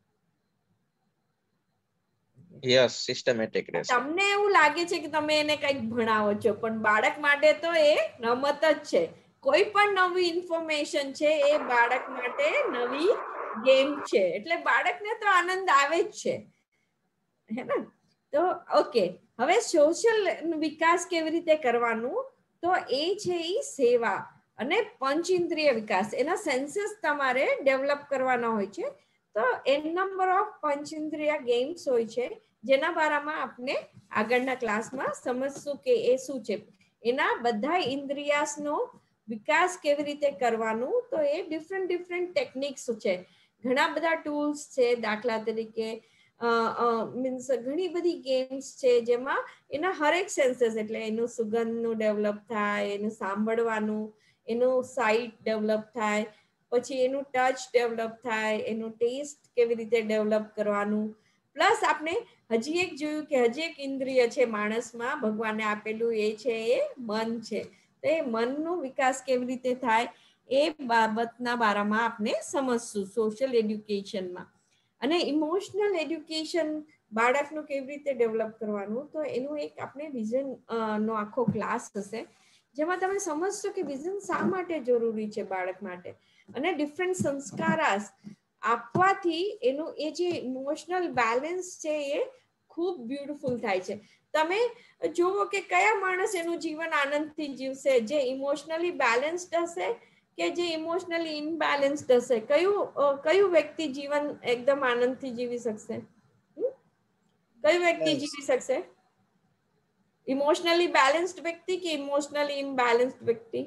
Speaker 6: Yes, systematic રહેશે.
Speaker 1: તમને એવું લાગે છે કે તમે એને કંઈક ભણાવો છો, પણ બાળક માટે તો એ રમત જ છે. કોઈ પણ નવી ઇન્ફોર્મેશન છે એ બાળક માટે નવી ગેમ છે, એટલે બાળકને તો આનંદ આવે જ છે, હે ને? તો ઓકે, હવે સોશિયલ વિકાસ કેવી રીતે કરવાનું? તો એ છે એ સેવા અને પંચેન્દ્રિય વિકાસ, એના સેન્સીસ તમારે ડેવલપ કરવાના હોય છે. તો એન નંબર ઓફ પંચેન્દ્રિય ગેમ્સ હોય છે, જેના બારામાં આપણે આગળના ક્લાસમાં સમજશું કે એ શું છે. એના બધા ઇન્દ્રિયાસનો વિકાસ કેવી રીતે કરવાનું, તો એ ડિફરન્ટ ટેકનિક્સ છે. ઘણા બધા ટૂલ્સ છે, દાખલા તરીકે મીન્સ ઘણી બધી ગેમ્સ છે, જેમાં એના હરેક સેન્સીસ, એટલે એનું સુગંધનું ડેવલપ થાય, એનું સાંભળવાનું, એનું સાઇટ ડેવલપ થાય, પછી એનું ટચ ડેવલપ થાય, એનું ટેસ્ટ કેવી રીતે ડેવલપ કરવાનું. પ્લસ આપણે હજી એક જોયું કે હજી એક ઇન્દ્રિય છે માણસમાં ભગવાને આપેલું, એ છે એ મન છે. તો એ મનનો વિકાસ કેવી રીતે થાય એ બાબતના બારામાં આપણે સમજશું સોશિયલ એડ્યુકેશનમાં. અને ઇમોશનલ એડ્યુકેશન બાળકનું કેવી રીતે ડેવલપ કરવાનું, તો એનું એક આપણે વિઝન નો આખો ક્લાસ હશે, જેમાં તમે સમજશો કે વિઝન શા માટે જરૂરી છે બાળક માટે, અને ડિફરન્ટ સંસ્કાર આપવાથી એનું એ જે ઇમોશનલ બેલેન્સ છે એ ખૂબ બ્યુટીફુલ થાય છે. તમે જુઓ કે કયા માણસ એનું જીવન આનંદથી જીવશે? જે ઇમોશનલી બેલેન્સ્ડ હશે કે જે ઇમોશનલી ઇનબેલેન્સ્ડ હશે? કયું વ્યક્તિ જીવન એકદમ આનંદથી જીવી શકશે? કયું વ્યક્તિ જીવી શકશે? ઇમોશનલી બેલેન્સ્ડ વ્યક્તિ કે ઇમોશનલી ઇનબેલેન્સ્ડ વ્યક્તિ?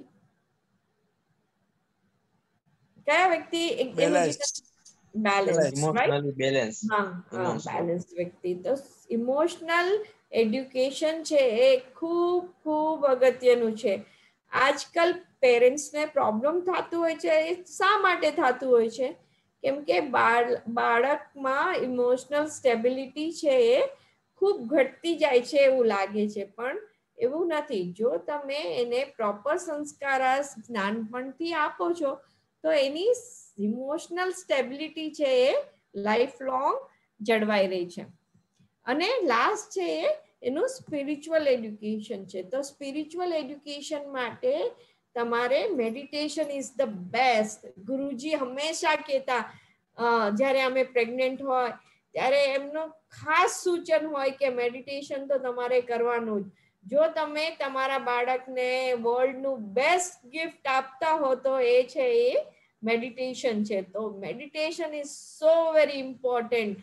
Speaker 1: કયા વ્યક્તિ એનું જીવન બેલેન્સ,
Speaker 6: ઇમોશનલી બેલેન્સ.
Speaker 1: બેલેન્સ વ્યક્તિ. તો ઇમોશનલ એડ્યુકેશન છે એ ખૂબ અગત્યનું છે. આજકાલ પેરેન્ટ્સને પ્રોબ્લેમ થતું હોય છે. એ શા માટે થતું હોય છે? કેમ કે બાળકમાં ઇમોશનલ સ્ટેબિલિટી છે એ ખૂબ ઘટતી જાય છે એવું લાગે છે, પણ એવું નથી. જો તમે એને પ્રોપર સંસ્કાર નાનપણથી આપો છો તો એની ઇમોશનલ સ્ટેબિલિટી છે એ લાઈફ લોંગ જળવાઈ રહી છે. અને લાસ્ટ છે એનું સ્પિરિચ્યુઅલ એડ્યુકેશન છે. તો સ્પિરિચ્યુઅલ એડ્યુકેશન માટે તમારે meditation is the best. Guruji હંમેશા કહેતા, જ્યારે અમે પ્રેગ્નેન્ટ હોય ત્યારે એમનું ખાસ સૂચન હોય કે મેડિટેશન તો તમારે કરવાનું જ. જો તમે તમારા બાળકને વર્લ્ડનું બેસ્ટ ગિફ્ટ આપતા હો તો એ છે એ મેડિટેશન છે. તો meditation is so very important.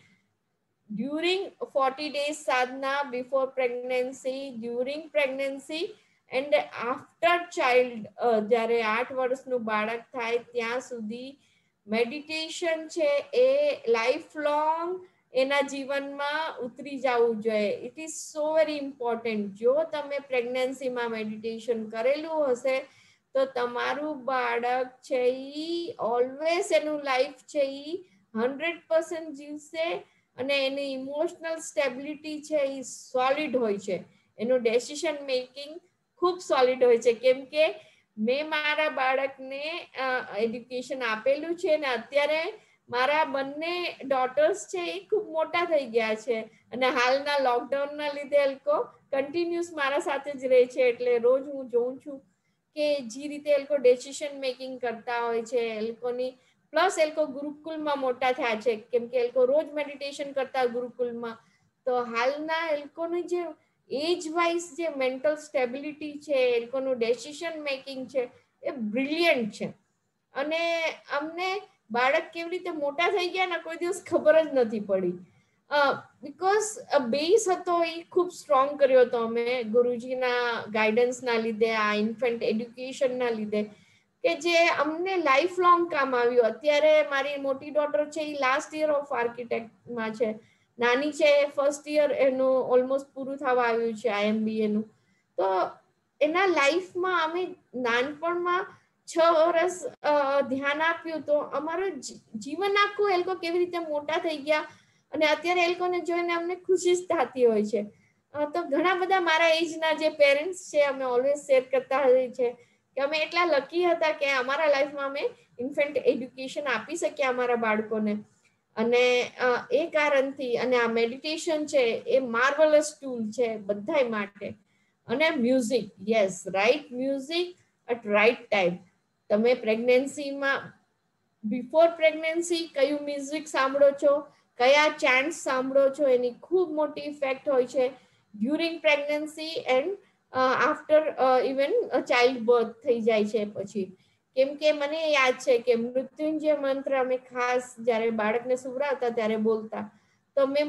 Speaker 1: during 40 days sadhana, before pregnancy, during pregnancy and after child, જ્યારે 8 વર્ષનું બાળક થાય ત્યાં સુધી મેડિટેશન છે એ લાઈફ લોંગ એના જીવનમાં ઉતરી જવું જોઈએ. It is so very important. જો તમે પ્રેગ્નન્સીમાં મેડિટેશન કરેલું હશે તો તમારું બાળક છે એ ઓલવેઝ એનું લાઈફ છે એ 100% જીવશે અને એની ઇમોશનલ સ્ટેબિલિટી છે એ સોલિડ હોય છે. એનું ડેસિશન મેકિંગ ખૂબ સોલિડ હોય છે. કેમ કે મેં મારા બાળકને એડ્યુકેશન આપેલું છે ને અત્યારે મારા બંને ડોટર્સ છે એ ખૂબ મોટા થઈ ગયા છે અને હાલના લોકડાઉનના લીધે એ લોકો કન્ટિન્યુઅસ મારા સાથે જ રહે છે. એટલે રોજ હું જોઉં છું કે જે રીતે એ લોકો ડેસિશન મેકિંગ કરતા હોય છે. એ લોકોની પ્લસ એ લોકો ગુરુકુલમાં મોટા થયા છે, કેમ કે એ લોકો રોજ મેડિટેશન કરતા ગુરુકુલમાં. તો હાલના એ લોકોની જે એજ વાઇઝ જે મેન્ટલ સ્ટેબિલિટી છે, એ લોકોનું ડેસિશન મેકિંગ છે એ બ્રિલિયન્ટ છે. અને અમને બાળક કેવી રીતે મોટા થઈ ગયા ને કોઈ દિવસ ખબર જ નથી પડી. બીકોઝ બેઝ હતો એ ખૂબ સ્ટ્રોંગ કર્યો હતો અમે ગુરુજીના ગાઈડન્સના લીધે, આ ઇન્ફન્ટ એડ્યુકેશનના લીધે, કે જે અમને લાઈફ લોંગ કામ આવ્યું. અત્યારે મારી મોટી ડોટર છે એ લાસ્ટ યર ઓફ આર્કિટેક્ટમાં છે, નાની છે ફર્સ્ટ યર એનું ઓલમોસ્ટ પૂરું થવા આવ્યું છે IMBA નું. તો એના લાઈફમાં અમે નાનપણમાં 6 વર્ષ ધ્યાન આપ્યું તો અમારું જીવન આખું એ લોકો કેવી રીતે મોટા થઈ ગયા અને અત્યારે એ લોકોને જોઈને અમને ખુશી જ થતી હોય છે. તો ઘણા બધા મારા એજના જે પેરેન્ટ્સ છે અમે ઓલવેઝ શેર કરતા હોઈએ છે કે અમે એટલા લકી હતા કે અમારા લાઈફમાં અમે ઇન્ફન્ટ એડ્યુકેશન આપી શક્યા અમારા બાળકોને. અને એ કારણથી અને આ મેડિટેશન છે એ માર્વલસ ટૂલ છે બધાય માટે. અને music, yes, right music at right time. તમે પ્રેગ્નન્સીમાં બિફોર પ્રેગ્નન્સી કયું મ્યુઝિક સાંભળો છો, કયા ચાન્ટ્સ સાંભળો છો, એની ખૂબ મોટી ઇફેક્ટ હોય છે. During pregnancy and after even child birth થઈ જાય છે પછી. કેમ કે મને યાદ છે કે મૃત્યુંજય મંત્ર અમે ખાસ જ્યારે બાળકને સુવડાવતા ત્યારે બોલતા. તો મેં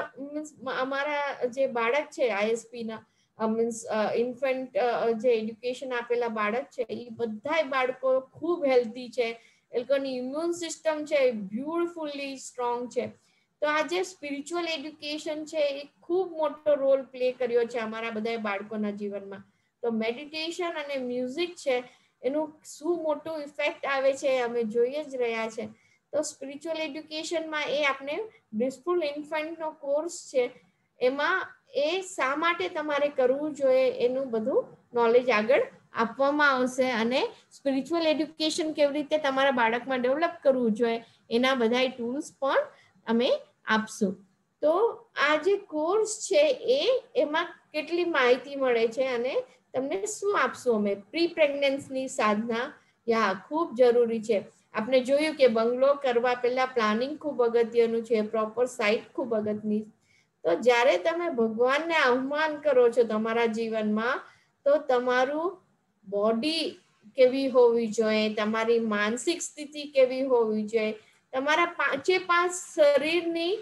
Speaker 1: અમારા જે બાળક છે ISP ના મીન્સ ઇન્ફન્ટ જે એડ્યુકેશન આપેલા બાળક છે એ બધાય બાળકો ખૂબ હેલ્ધી છે. એ લોકોની ઇમ્યુન સિસ્ટમ છે એ બ્યુટિફુલી સ્ટ્રોંગ છે. તો આ જે સ્પિરિચ્યુઅલ એડ્યુકેશન છે એ ખૂબ મોટો રોલ પ્લે કર્યો છે અમારા બધા બાળકોના જીવનમાં. તો મેડિટેશન અને મ્યુઝિક છે એનું શું મોટું ઇફેક્ટ આવે છે અમે જોઈએ જ રહ્યા છે. તો સ્પિરિચ્યુઅલ એડ્યુકેશનમાં એ આપણે બ્લિસફુલ ઇન્ફન્ટનો કોર્સ છે, એમાં એ શા માટે તમારે કરવું જોઈએ એનું બધું નોલેજ આગળ આપવામાં આવશે. અને સ્પિરિચ્યુઅલ એડ્યુકેશન કેવી રીતે તમારા બાળકમાં ડેવલપ કરવું જોઈએ એના બધા ટૂલ્સ પણ અમે આપશું. તો આ જે કોર્સ છે એમાં કેટલી માહિતી મળે છે અને તમને શું આપશું અમે? પ્રી પ્રેગ્નન્સની સાધના યા ખૂબ જરૂરી છે. આપણે જોયું કે બંગલો કરવા પહેલા પ્લાનિંગ ખૂબ અગત્યનું છે, પ્રોપર સાઇટ ખૂબ અગત્યની. તો જ્યારે તમે ભગવાનને આહ્વાન કરો છો તમારા જીવનમાં તો તમારું બોડી કેવી હોવી જોઈએ, તમારી માનસિક સ્થિતિ કેવી હોવી જોઈએ, તમારા 5 શરીરની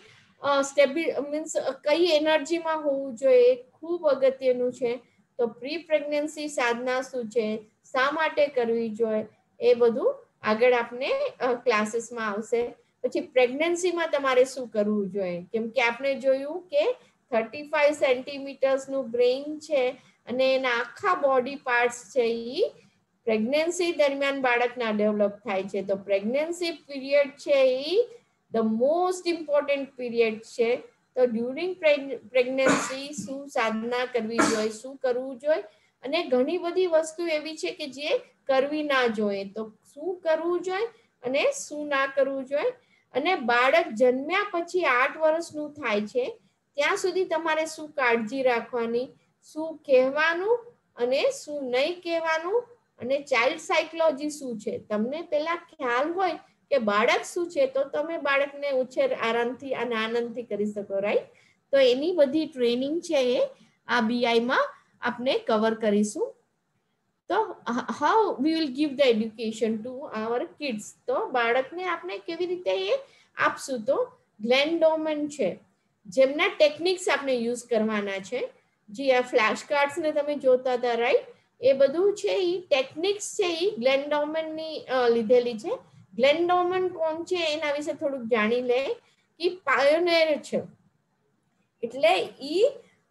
Speaker 1: મીન્સ કઈ એનર્જીમાં હોવું જોઈએ એ ખૂબ અગત્યનું છે. તો પ્રી પ્રેગ્નન્સી સાધના શું છે, શા માટે કરવી જોઈએ, એ બધું આગળ આપણે ક્લાસીસમાં આવશે. પછી પ્રેગ્નન્સીમાં તમારે શું કરવું જોઈએ, કેમ કે આપણે જોયું કે 35 સેન્ટીમીટર્સનું બ્રેઇન છે અને એના આખા બોડી પાર્ટ્સ છે એ પ્રેગ્નન્સી દરમિયાન બાળકના ડેવલપ થાય છે. તો પ્રેગ્નન્સી પીરિયડ છે એ ધ મોસ્ટ ઇમ્પોર્ટન્ટ પીરિયડ છે. તો ડ્યુરિંગ પ્રેગ્નન્સી શું સાધના કરવી જોઈએ, શું કરવું જોઈએ, અને ઘણી બધી વસ્તુ એવી છે કે જે કરવી ના જોઈએ. તો શું કરવું જોઈએ અને શું ના કરવું જોઈએ. અને બાળક જન્મ્યા પછી 8 વર્ષનું થાય છે ત્યાં સુધી તમારે શું કાળજી રાખવાની, શું કહેવાનું અને શું નહીં કહેવાનું, અને ચાઇલ્ડ સાયકોલોજી શું છે તમને પેલા ખ્યાલ હોય કે બાળક શું છે તો તમે બાળકને ઉછેર આરામથી અને આનંદથી કરી શકો. રાઈટ? તો એની બધી ટ્રેનિંગ છે એ આ BI માં આપણે કવર કરીશું. તો how we will give the education to our kids. તો બાળકને આપણે કેવી રીતે એ આપશું. તો ગ્લેન્ડોમન છે જેમના ટેકનિક્સ આપણે યુઝ કરવાના છે. જે આ ફ્લેશ કાર્ડ્સ ને તમે જોતા હતા, રાઈટ? એ બધું છે એ ટેકનિક્સ છે એ ગ્લેન્ડોમનની લીધેલી છે. ગ્લેન્ડોમન કોણ છે એના વિશે થોડુંક જાણી લે. કે પાયોનિયર છે, એટલે ઈ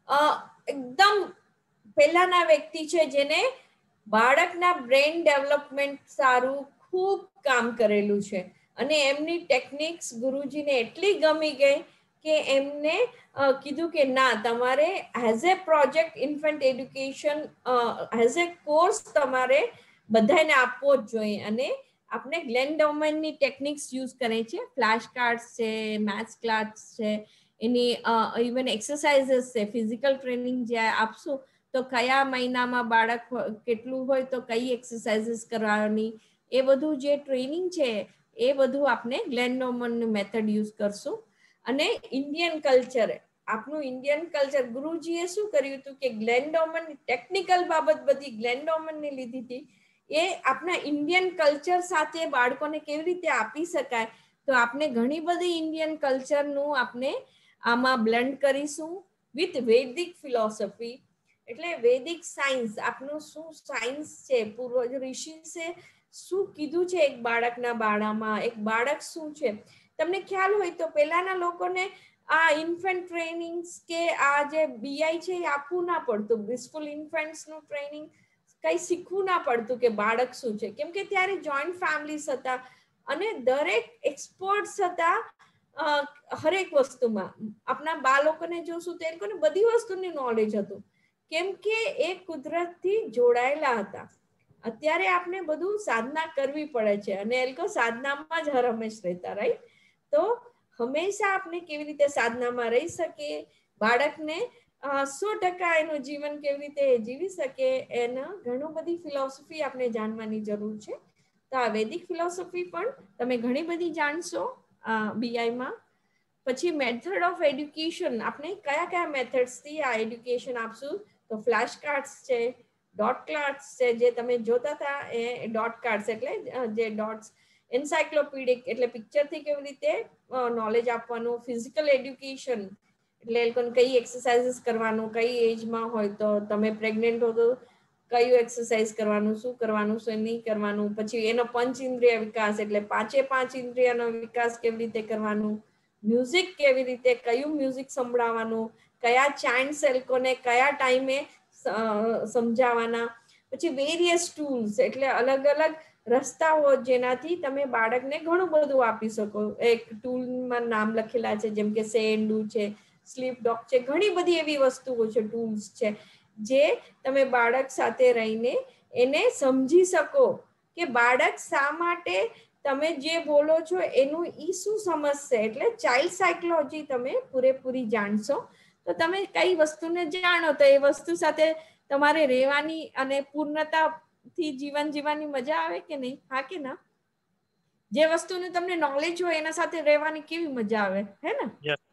Speaker 1: એકદમ પહેલાના વ્યક્તિ છે જેને બાળકના બ્રેઇન ડેવલપમેન્ટ સારું ખૂબ કામ કરેલું છે. અને એમની ટેકનિક્સ ગુરુજીને એટલી ગમી ગઈ કે એમને કીધું કે ના, તમારે as a project infant education as a course તમારે બધાને આપવો જ જોઈએ. અને આપણે ગ્લેન્ડોમનની ટેકનિક્સ યુઝ કરે છે. ફ્લેશ કાર્ડ્સ છે, મેથ્સ ક્લાસ છે, એની ઇવન એક્સરસાઇઝીસ છે. ફિઝિકલ ટ્રેનિંગ જે આપશું તો કયા મહિનામાં બાળક કેટલું હોય તો કઈ એક્સરસાઇઝીસ કરવાની, એ બધું જે ટ્રેનિંગ છે એ બધું આપણે ગ્લેન્ડોમન મેથડ યુઝ કરશું. અને ઇન્ડિયન કલ્ચર, આપણું ઇન્ડિયન કલ્ચર, ગુરુજીએ શું કર્યું હતું કે ગ્લેન્ડોમન ટેકનિકલ બાબત બધી ગ્લેન્ડોમનને લીધી હતી. એ આપણા ઇન્ડિયન કલ્ચર સાથે બાળકોને કેવી રીતે આપી શકાય. તો આપણે ઘણી બધી ઇન્ડિયન કલ્ચરનું આપણે આમાં બ્લેન્ડ કરીશું વિથ વૈદિક ફિલોસોફી. એટલે વૈદિક સાયન્સ, આપણું શું સાયન્સ છે, પૂર્વજ ઋષિ છે શું કીધું છે એક બાળકના બાળામાં, એક બાળક શું છે. તમને ખ્યાલ હોય તો પહેલાના લોકોને આ ઇન્ફન્ટ ટ્રેનિંગ્સ કે આ જે BI છે એ આપવું ના પડતું. બ્લિસફુલ ઇન્ફન્ટ્સનું ટ્રેનિંગ કઈ શીખવું ના પડતું કે બાળક શું છે, કેમ કે ત્યારે જોઈન્ટ ફેમિલીસ હતા અને દરેક એક્સપર્ટ્સ હતા હરેક વસ્તુમાં. આપણા બાળકોને જોશું તો એ લોકોને બધી વસ્તુની નોલેજ હતું, કેમ કે એ કુદરતથી જોડાયેલા હતા. અત્યારે આપણે બધું સાધના કરવી પડે છે અને એ લોકો સાધનામાં જ હરહંમેશ રહેતા, રાઈટ? તો હંમેશા આપણે કેવી રીતે સાધનામાં રહી શકીએ, બાળકને 100% એનું જીવન કેવી રીતે જીવી શકે, એના ઘણું બધી ફિલોસોફી આપણે જાણવાની જરૂર છે. તો આ વૈદિક ફિલોસોફી પણ તમે ઘણી બધી જાણશો BI માં. પછી મેથડ ઓફ એડ્યુકેશન, આપણે કયા કયા મેથડ્સથી આ એડ્યુકેશન આપશું. તો ફ્લેશ કાર્ડ્સ છે, ડોટ કાર્ડ્સ છે, જે તમે જોતા હતા એ ડોટ કાર્ડ્સ એટલે જે ડોટ્સ. એન્સાયક્લોપીડિક એટલે પિક્ચરથી કેવી રીતે નોલેજ આપવાનું. ફિઝિકલ એડ્યુકેશન એટલે એ લોકોને કઈ એક્સરસાઇઝીસ કરવાનું, કઈ એજમાં હોય તો તમે પ્રેગ્નેન્ટ હો તો કયું એક્સરસાઇઝ કરવાનું, શું કરવાનું, શું નહીં કરવાનું. પછી એનો પંચ ઇન્દ્રિય વિકાસ એટલે 5 ઇન્દ્રિયનો વિકાસ કેવી રીતે કરવાનું. મ્યુઝિક કેવી રીતે, કયું મ્યુઝિક સંભળાવવાનું, કયા ચાઇન્ટ્સ એ લોકોને કયા ટાઈમે સમજાવવાના. પછી વેરિયસ ટૂલ્સ એટલે અલગ અલગ રસ્તાઓ જેનાથી તમે બાળકને ઘણું બધું આપી શકો. એક ટૂલમાં નામ લખેલા છે જેમ કે સેન્ડુ છે, સ્લીપ ડોગ છે, ઘણી બધી એવી વસ્તુઓ છે, ટૂલ્સ છે જે તમે બાળક સાથે રહીને એને સમજી શકો કે બાળક શા માટે તમે જે બોલો છો એનું ઈ શું સમજશે. એટલે ચાઇલ્ડ સાયકોલોજી તમે પૂરેપૂરી જાણશો તો તમે કઈ વસ્તુને જાણો તો એ વસ્તુ સાથે તમારે રહેવાની અને પૂર્ણતાથી જીવન જીવવાની મજા આવે કે નહીં? હા કે ના? જે વસ્તુનું તમને નોલેજ હોય એના સાથે રહેવાની કેવી મજા આવે, હે ને?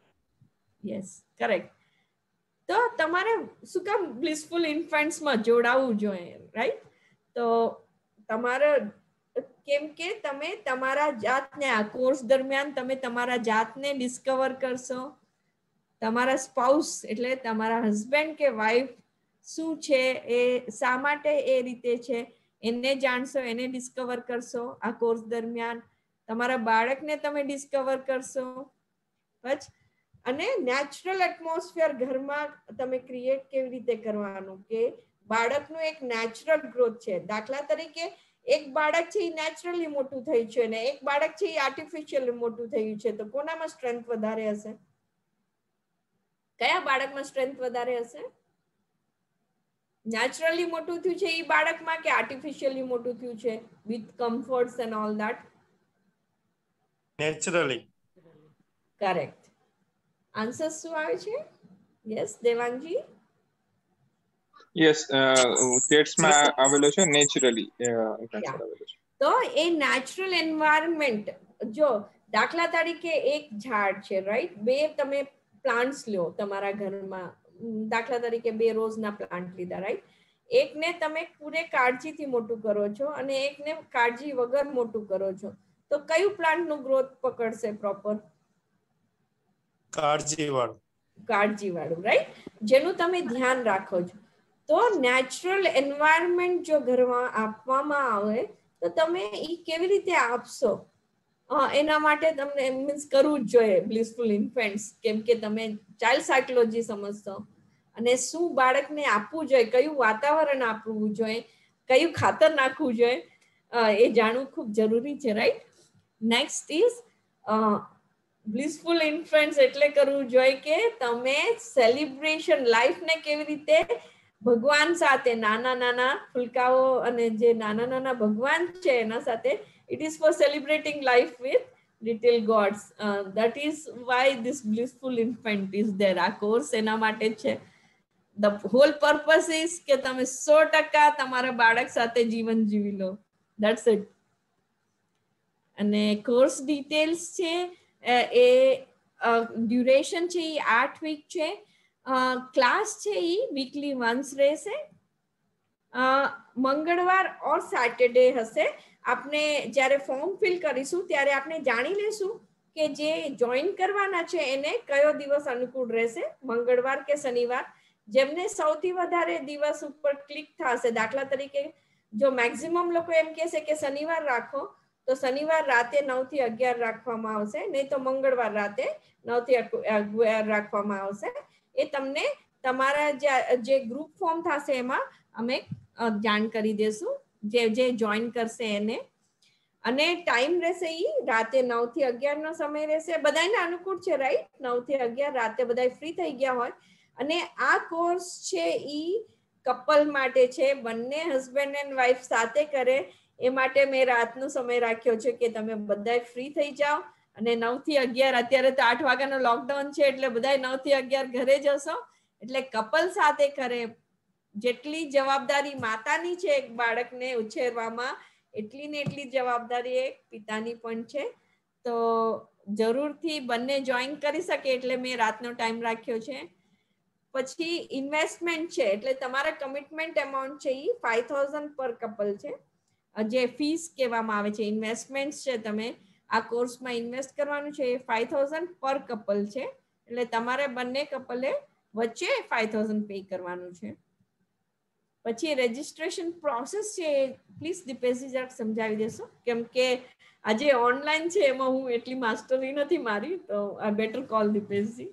Speaker 1: Yes, correct. તો તમારે શું કામ બ્લિસફુલ ઇન્ફન્ટ્સમાં જોડાવવું જોઈએ, રાઈટ? તો તમારે કેમ કે તમે તમારા જાતને આ કોર્સ દરમિયાન તમે તમારા જાતને ડિસ્કવર કરશો. તમારા સ્પાઉસ એટલે તમારા હસબન્ડ કે વાઈફ શું છે, એ શા માટે એ રીતે છે એને જાણશો, એને ડિસ્કવર કરશો આ કોર્સ દરમિયાન. તમારા બાળકને તમે ડિસ્કવર કરશો. પછી અને નેચરલ એટમોસ્ફિયર ઘરમાં તમે ક્રિએટ કેવી રીતે કરવાનું કે બાળકનું એક નેચરલ ગ્રોથ છે. દાખલા તરીકે એક બાળક છે એ નેચરલી મોટું થયું છે અને એક બાળક છે એ આર્ટિફિશિયલી મોટું થયું છે, તો કોનામાં સ્ટ્રેન્થ વધારે હશે? કયા બાળકમાં સ્ટ્રેન્થ વધારે હશે? નેચરલી મોટું થયું છે એ બાળકમાં કે આર્ટિફિશિયલી મોટું થયું છે with comforts and all that?
Speaker 7: Naturally.
Speaker 1: Correct. Answer શું આવે છે? યસ દેવાંગજી?
Speaker 3: યસ, સ્ટેટ્સ માં આવેલો છે નેચરલી આન્સર આવેલો છે.
Speaker 1: તો એ નેચરલ એન્વાયરમેન્ટ, જો દાખલા તરીકે એક ઝાડ છે રાઈટ, બે તમે પ્લાન્ટ્સ લ્યો તમારા ઘરમાં, દાખલા તરીકે 2 રોઝના પ્લાન્ટ લીધા રાઈટ, એકને તમે પૂરે કાળજીથી મોટું કરો છો અને એકને કાળજી વગર મોટું કરો છો, તો કયું પ્લાન્ટનું ગ્રોથ પકડશે પ્રોપર?
Speaker 7: કાળજીવાળું.
Speaker 1: કાળજીવાળું રાઈટ, જેનું તમે ધ્યાન રાખો છો. તો નેચરલ એન્વાયરમેન્ટ જો ઘરમાં આપવામાં આવે તો તમે એ કેવી રીતે આપશો? એના માટે તમને મીન્સ કરવું જ જોઈએ બ્લિસફુલ ઇન્ફેન્ટ્સ, કેમ કે તમે ચાઇલ્ડ સાયકોલોજી સમજશો અને શું બાળકને આપવું જોઈએ, કયું વાતાવરણ આપવું જોઈએ, કયું ખાતર નાખવું જોઈએ, એ જાણવું ખૂબ જરૂરી છે right. Next is blissful infants એટલે કરવું જોઈએ કે તમે સેલિબ્રેશન લાઈફને કેવી રીતે ભગવાન સાથે, નાના નાના ફુલકાઓ અને જે નાના નાના ભગવાન છે એના સાથે, it is for celebrating life with little gods. That is why this blissful infant is there. આ કોર્સ એના માટે છે. The whole purpose is કે તમે 100% તમારા બાળક સાથે જીવન જીવી લો. That's it. અને કોર્સ ડિટેલ્સ છે એ ડ્યુરેશન છે એ 8 વીક છે. ક્લાસ છે એ વીકલી વન્સ રહેશે. મંગળવાર ઓર સેટરડે હશે. આપણે જ્યારે ફોર્મ ફિલ કરીશું ત્યારે આપણે જાણી લેશું કે જે જોઈન કરવાના છે એને કયો દિવસ અનુકૂળ રહેશે, મંગળવાર કે શનિવાર. જેમને સૌથી વધારે દિવસ ઉપર ક્લિક થશે, દાખલા તરીકે જો મેક્સિમમ લોકો એમ કહેશે કે શનિવાર રાખો, તો શનિવાર રાતે 9 થી 11 રાખવામાં આવશે, નહીં તો મંગળવાર રાતે 9 થી 11 રાખવામાં આવશે. એ તમને તમારા જે ગ્રુપ ફોર્મ થશે એમાં અમે જાણ કરી દેશું, જે જોઈન કરશે એને. અને ટાઈમ રહેશે એ રાતે 9 થી 11 નો સમય રહેશે. બધાને અનુકૂળ છે રાઈટ? 9 થી 11 રાતે બધા ફ્રી થઈ ગયા હોય. અને આ કોર્સ છે એ કપલ માટે છે, બંને હસબન્ડ એન્ડ વાઈફ સાથે કરે એ માટે મેં રાતનો સમય રાખ્યો છે કે તમે બધા ફ્રી થઈ જાઓ અને 9 થી 11, અત્યારે તો 8 વાગ્યાનો લોકડાઉન છે એટલે બધા 9 થી 11 ઘરે જશો, એટલે કપલ સાથે કરે. જેટલી જવાબદારી માતાની છે એક બાળકને ઉછેરવામાં, એટલી ને એટલી જવાબદારી એક પિતાની પણ છે. તો જરૂરથી બંને જોઈન કરી શકે એટલે મેં રાતનો ટાઈમ રાખ્યો છે. પછી ઇન્વેસ્ટમેન્ટ છે એટલે તમારા કમિટમેન્ટ એમાઉન્ટ છે એ 5000 પર કપલ છે, જે ફીસ કહેવામાં આવે છે. ઇન્વેસ્ટમેન્ટ છે તમે આ કોર્સમાં ઇન્વેસ્ટ કરવાનું છે એ 5000 પર કપલ છે, એટલે તમારે બંને કપલે વચ્ચે 5000 પે કરવાનું છે. પછી રજિસ્ટ્રેશન પ્રોસેસ છે પ્લીઝ દીપેશજી જરાક સમજાવી દેશો, કેમ કે આજે ઓનલાઈન છે એમાં હું એટલી માસ્ટરી નથી મારી, તો I better call Dipeshji.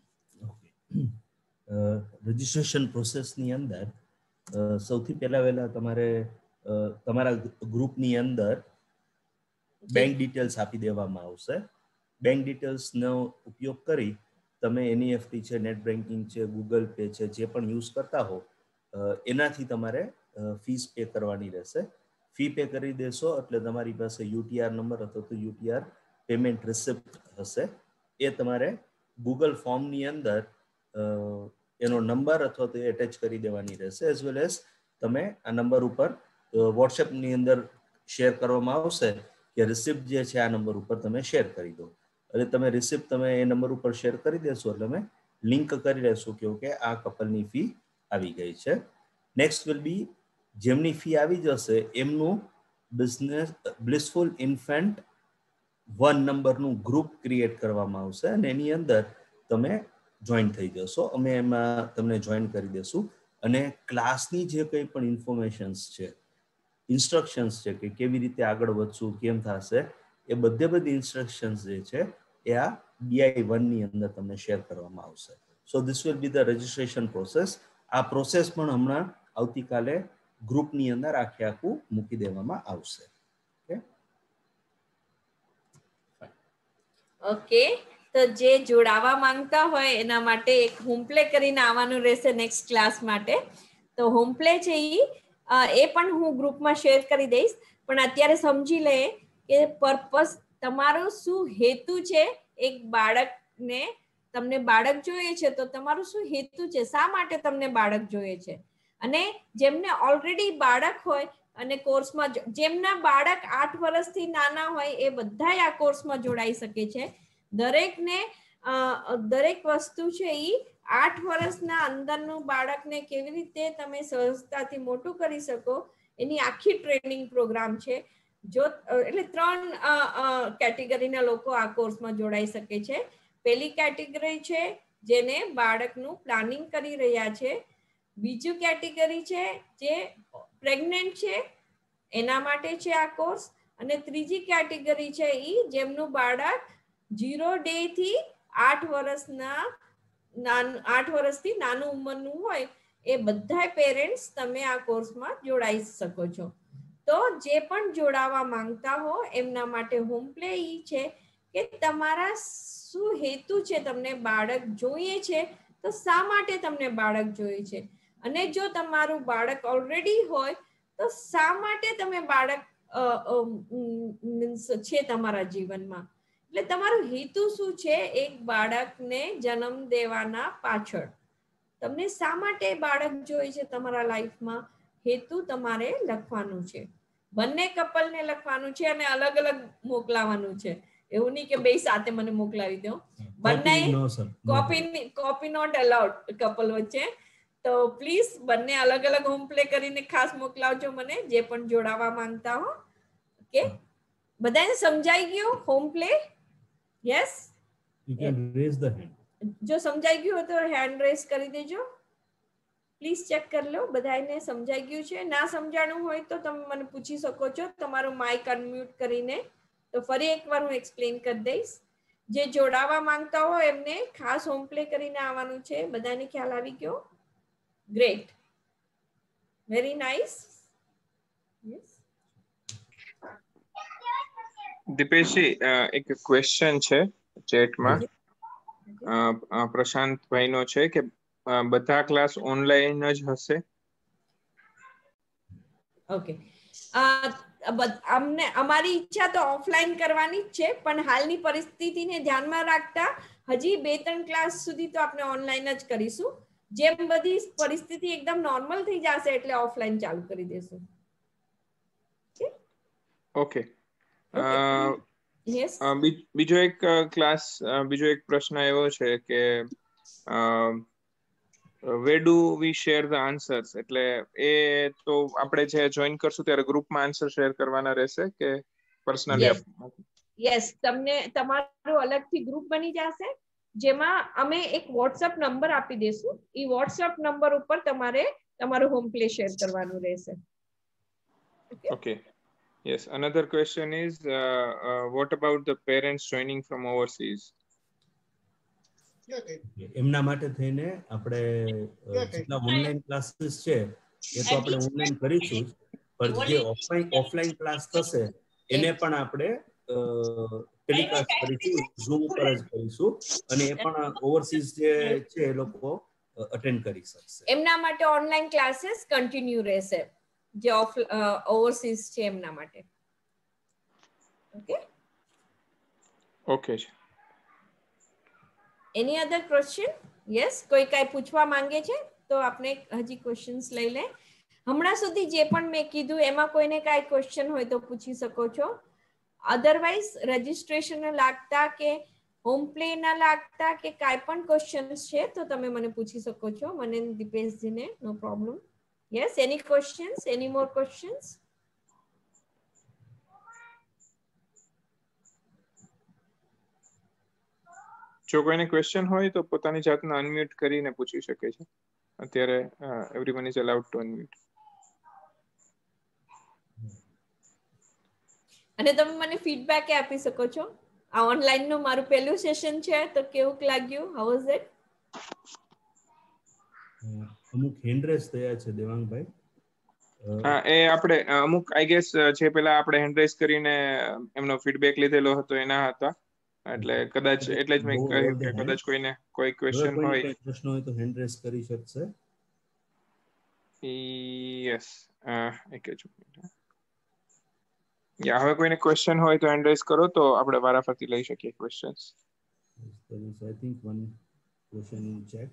Speaker 5: Registration પ્રોસેસની અંદર સૌથી પહેલા તમારે તમારા ગ્રુપની અંદર બેંક ડિટેલ્સ આપી દેવામાં આવશે. બેંક ડિટેલ્સનો ઉપયોગ કરી તમે એનઈએફટી છે, નેટ બેન્કિંગ છે, ગૂગલ પે છે, જે પણ યુઝ કરતા હો એનાથી તમારે ફીસ પે કરવાની રહેશે. ફી પે કરી દેશો એટલે તમારી પાસે યુટીઆર નંબર અથવા તો યુટીઆર પેમેન્ટ રિસિપ્ટ હશે. એ તમારે ગૂગલ ફોર્મની અંદર એનો નંબર અથવા તો એટેચ કરી દેવાની રહેશે. એઝ વેલ એઝ તમે આ નંબર ઉપર વોટ્સએપની અંદર શેર કરવામાં આવશે કે રિસિપ્ટ જે છે આ નંબર ઉપર તમે શેર કરી દો. એટલે તમે રિસિપ્ટ તમે એ નંબર ઉપર શેર કરી દેશો એટલે અમે લિંક કરી લેશું કે આ કપલની ફી આવી ગઈ છે. નેક્સ્ટ વિલ બી જેમની ફી આવી જશે એમનું બ્લિસફુલ ઇન્ફન્ટ 1 નંબરનું ગ્રુપ ક્રિએટ કરવામાં આવશે અને એની અંદર તમે જોઈન થઈ જશો. અમે એમાં તમને જોઈન કરી દેશું અને ક્લાસની જે કંઈ પણ ઇન્ફોર્મેશન્સ છે, ઇન્સ્ટ્રક્શન્સ છે કે કેવી રીતે આગળ વધશું, કેમ થશે, એ બધી ઇન્સ્ટ્રક્શન્સ જે છે એ આ BI1 ની અંદર તમને શેર કરવામાં આવશે. So this will be the registration process. આ પ્રોસેસ પણ હમણાં આવતીકાલે ગ્રુપની અંદર આખું મૂકી દેવામાં આવશે.
Speaker 1: ઓકે, તો જે જોડાવા માંગતા હોય એના માટે એક હોમ પ્લે કરીને આવવાનું રહેશે નેક્સ્ટ ક્લાસ માટે. તો હોમ પ્લે છે એ પણ હું ગ્રુપમાં શેર કરી દઈશ. પણ અત્યારે સમજી લે કે પર્પસ તમારો શું હેતુ છે. એક બાળકને તમને બાળક જોઈએ છે તો તમારું શું હેતુ છે, શા માટે તમને બાળક જોઈએ છે. અને જેમને ઓલરેડી બાળક હોય અને કોર્સમાં જેમના બાળક 8 વર્ષથી નાના હોય એ બધા આ કોર્સમાં જોડાઈ શકે છે. દરેકને દરેક વસ્તુ છે એ 8 વર્ષના અંદરનું બાળકને કેવી રીતે તમે સહજતાથી મોટું કરી શકો એની આખી ટ્રેનિંગ પ્રોગ્રામ છે. જો એટલે 3 કેટેગરીના લોકો આ કોર્સમાં જોડાઈ શકે છે. પહેલી કેટેગરી છે જેને બાળકનું પ્લાનિંગ કરી રહ્યા છે. બીજું કેટેગરી છે જે પ્રેગ્નન્ટ છે એના માટે છે આ કોર્સ. અને ત્રીજી કેટેગરી છે જેમનું બાળક 0 ડે થી 8 વર્ષથી નાનું ઉંમરનું હોય એ બધા પેરેન્ટ્સ તમે આ કોર્સમાં જોડાઈ શકો છો. તો જે પણ જોડાવા માંગતા હો એમના માટે હોમ પ્લે છે કે તમારા શું હેતુ છે, તમને બાળક જોઈએ છે તો શા માટે તમને બાળક જોઈએ છે. અને જો તમારું બાળક ઓલરેડી હોય તો શા માટે તમે બાળક છે તમારા જીવનમાં. એટલે તમારો હેતુ શું છે એક બાળકને જન્મ દેવાના પાછળ. તમને શા માટે બાળક જોઈએ છે તમારા લાઈફમાં, હેતુ તમારે લખવાનું છે. બંને કપલને લખવાનું છે અને અલગ અલગ મોકલાવાનું છે. એવું નહીં કે બે સાથે મને મોકલાવી દો. બંને કોપી નોટ અલાઉડ કપલ વચ્ચે. તો પ્લીઝ બંને અલગ અલગ હોમ પ્લે કરીને ખાસ મોકલાવજો મને, જે પણ જોડાવા માંગતા હો. ઓકે, બધાને સમજાઈ ગયું home play? Yes,
Speaker 5: You can raise the hand.
Speaker 1: જો સમજાઈ ગયું હોય તો હેન્ડ રેઝ કરી દેજો. પ્લીઝ ચેક કરી લો બધાને સમજાઈ ગયું છે. ના સમજાણું હોય તો તમે મને પૂછી શકો છો તમારું માઇક અનમ્યુટ કરીને. તો ફરી એકવાર હું એક્સપ્લેન કરી દઈશ. જે જોડાવા માંગતા હો એમને ખાસ હોમ પ્લે કરીને આવવાનું છે. બધાને ખ્યાલ આવી ગયો? Great, very nice. Yes,
Speaker 3: Dipeshji, એક ક્વેશ્ચન છે ચેટમાં. પ્રશાંત ભાઈનો છે કે બધા ક્લાસ ઓનલાઈન જ હશે?
Speaker 1: ઓકે, અમને અમારી ઈચ્છા તો ઓફલાઈન કરવાની જ છે, પણ હાલની પરિસ્થિતિને ધ્યાનમાં રાખતા હજી 2-3 ક્લાસ સુધી તો આપણે ઓનલાઈન જ કરીશું. જેમ બધી પરિસ્થિતિ એકદમ નોર્મલ થઈ જશે એટલે ઓફલાઈન ચાલુ કરી દેશું.
Speaker 3: ઓકે.
Speaker 1: યસ,
Speaker 3: બીજો એક પ્રશ્ન એવો છે કે where do we share the answers? એટલે એ તો આપણે જે જોઈન કરશું ત્યારે ગ્રુપમાં આન્સર શેર કરવાના રહેશે કે પર્સનલી?
Speaker 1: યસ, તમને તમારું અલગથી ગ્રુપ બની જશે જેમાં અમે એક વોટ્સએપ નંબર આપી દેશું. એ વોટ્સએપ નંબર ઉપર તમારે તમારું હોમ પ્લે શેર કરવાનું રહેશે.
Speaker 3: Okay. Yes, another question is what about the parents joining from overseas?
Speaker 5: એમના માટે થઈને આપણે જેટલા ઓનલાઈન ક્લાસીસ છે એ તો આપણે ઓનલાઈન કરીશું જ, પણ જે ઓફલાઈન ક્લાસ થશે એને પણ આપણે ટેલિકાસ્ટ કરીશું, ઝૂમ ઉપર જ કરીશું, અને એ પણ ઓવરસીઝ જે છે એ લોકો અટેન્ડ કરી શકશે.
Speaker 1: એમના માટે ઓનલાઈન ક્લાસીસ કન્ટિન્યુ રહેશે જે ઓવરસીઝ છે એમના માટે. Okay,
Speaker 3: okay.
Speaker 1: Any other question? Yes, કોઈ કાંઈ પૂછવા માંગે છે તો આપણે હજી ક્વેશ્ચન્સ લઈ લે. હમણાં સુધી જે પણ મેં કીધું એમાં કોઈને કાંઈ ક્વેશ્ચન હોય તો પૂછી શકો છો. અધરવાઇઝ રજિસ્ટ્રેશન લાગતા કે હોમ પ્લે ના લાગતા કે કાંઈ પણ ક્વેશ્ચન્સ છે તો તમે મને પૂછી શકો છો, મને દીપેશજીને, no problem. Yes, any questions, any more questions?
Speaker 3: જો કોઈને ક્વેશ્ચન હોય તો પોતાની જાતને અનમ્યુટ કરીને પૂછી શકે છે. અત્યારે everyone is allowed to unmute.
Speaker 1: અને તમે મને ફીડબેક આપી શકો છો. આ ઓનલાઈન નું મારું પહેલું સેશન છે તો કેવું લાગ્યું? How was it?
Speaker 5: અમુક હેન્ડ રેસ થયા છે દેવાંગભાઈ.
Speaker 3: હા, એ આપણે અમુક આઈ ગેસ છે પેલા આપણે હેન્ડ રેઝ કરીને એમનો ફીડબેક લીધેલો હતો એના હતા, એટલે કદાચ એટલે જ મેં કહ્યું કે કદાચ કોઈને કોઈ ક્વેશ્ચન હોય.
Speaker 5: કોઈ પ્રશ્ન હોય તો હેન્ડ રેસ કરી શકશે.
Speaker 3: યસ, એક જ મિનિટ. યા હવે કોઈને ક્વેશ્ચન હોય તો હેન્ડ રેઝ કરો તો આપણે વારાફરતી લઈ શકીએ questions.
Speaker 5: There is, I think, one question in chat.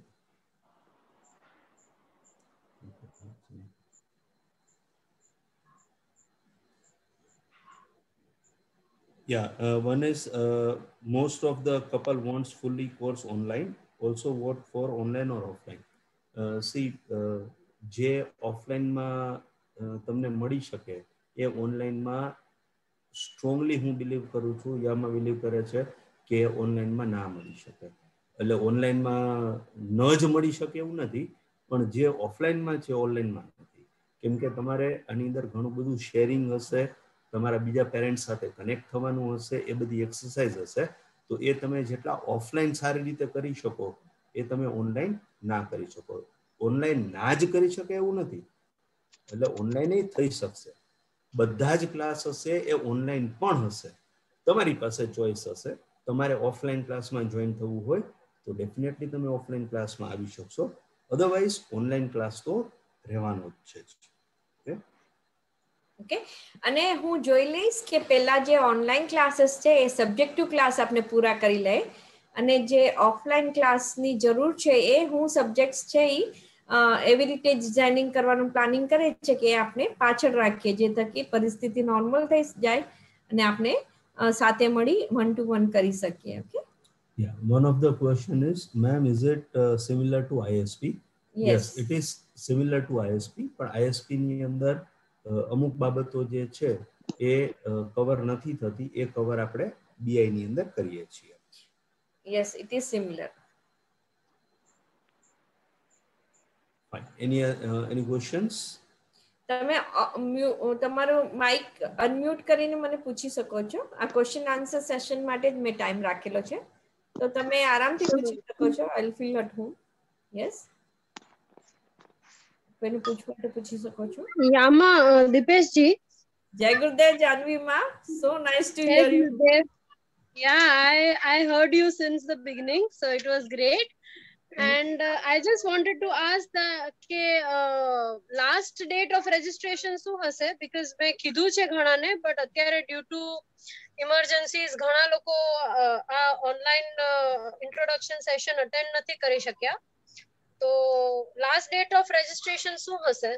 Speaker 5: Yeah, one is most of the couple wants fully course online. Also, vote for online or offline. See, જે ઓફલાઈનમાં તમને મળી શકે એ ઓનલાઈનમાં સ્ટ્રોંગલી હું બિલીવ કરું છું, યામાં બિલીવ કરે છે કે ઓનલાઈનમાં ના મળી શકે. એટલે ઓનલાઈનમાં ન જ મળી શકે એવું નથી, પણ જે ઓફલાઈનમાં છે ઓનલાઈનમાં નથી. કેમ કે તમારે આની અંદર ઘણું બધું શેરિંગ હશે, તમારા બીજા પેરેન્ટ્સ સાથે કનેક્ટ થવાનું હશે, એ બધી એક્સરસાઇઝ હશે. તો એ તમે જેટલા ઓફલાઈન સારી રીતે કરી શકો એ તમે ઓનલાઈન ના કરી શકો. ઓનલાઈન ના જ કરી શકે એવું નથી, એટલે ઓનલાઈન થઈ શકશે. બધા જ ક્લાસ હશે એ ઓનલાઈન પણ હશે. તમારી પાસે ચોઈસ હશે. તમારે ઓફલાઈન ક્લાસમાં જોઈન થવું હોય તો ડેફિનેટલી તમે ઓફલાઈન ક્લાસમાં આવી શકશો. અધરવાઇઝ ઓનલાઈન ક્લાસ તો રહેવાનો જ છે.
Speaker 1: ઓકે, અને હું જોઈ લઈશ કે પેલા જે ઓનલાઈન ક્લાસીસ છે એ સબ્જેક્ટિવ ક્લાસ આપણે પૂરા કરી લે, અને જે ઓફલાઈન ક્લાસની જરૂર છે એ હું સબ્જેક્ટ્સ છે એ એવી રીતે ડિઝાઇનિંગ કરવાનું પ્લાનિંગ કરે છે કે આપણે પાછળ રાખીએ, જે થકી પરિસ્થિતિ નોર્મલ થઈ જાય અને આપણે સાથે મળી 1-to-1 કરી શકીએ. ઓકે.
Speaker 5: Yeah, one of the question is, ma'am, is it similar to ISP? Yes, it is similar to ISP, પણ ISP ની અંદર અમુક બાબતો જે છે એ કવર નથી થતી, એ કવર આપણે BI ની અંદર કરીએ છીએ.
Speaker 1: Yes, it is similar.
Speaker 5: Fine. Any questions?
Speaker 1: તમે તમારું માઇક અનમ્યુટ કરીને મને પૂછી શકો છો. આ ક્વેશ્ચન આન્સર સેશન માટે જ મેં ટાઈમ રાખેલો છે, તો તમે આરામથી પૂછી શકો છો. I will feel at home. Yes, કોઈને પૂછવું તો પૂછી શકો છો.
Speaker 7: યામા દીપેશજી.
Speaker 1: જય ગુરુદેવ જાનવી માં, so nice to hear you.
Speaker 7: Yeah, I heard you since the beginning, so it was great. And I just wanted to ask કે last date of registration શું હશે? Because મેં કીધું છે ઘણાને, but અત્યારે due to emergencies ઘણા લોકો આ online introduction session attend નથી કરી શક્યા. તો last date of registration શું હશે?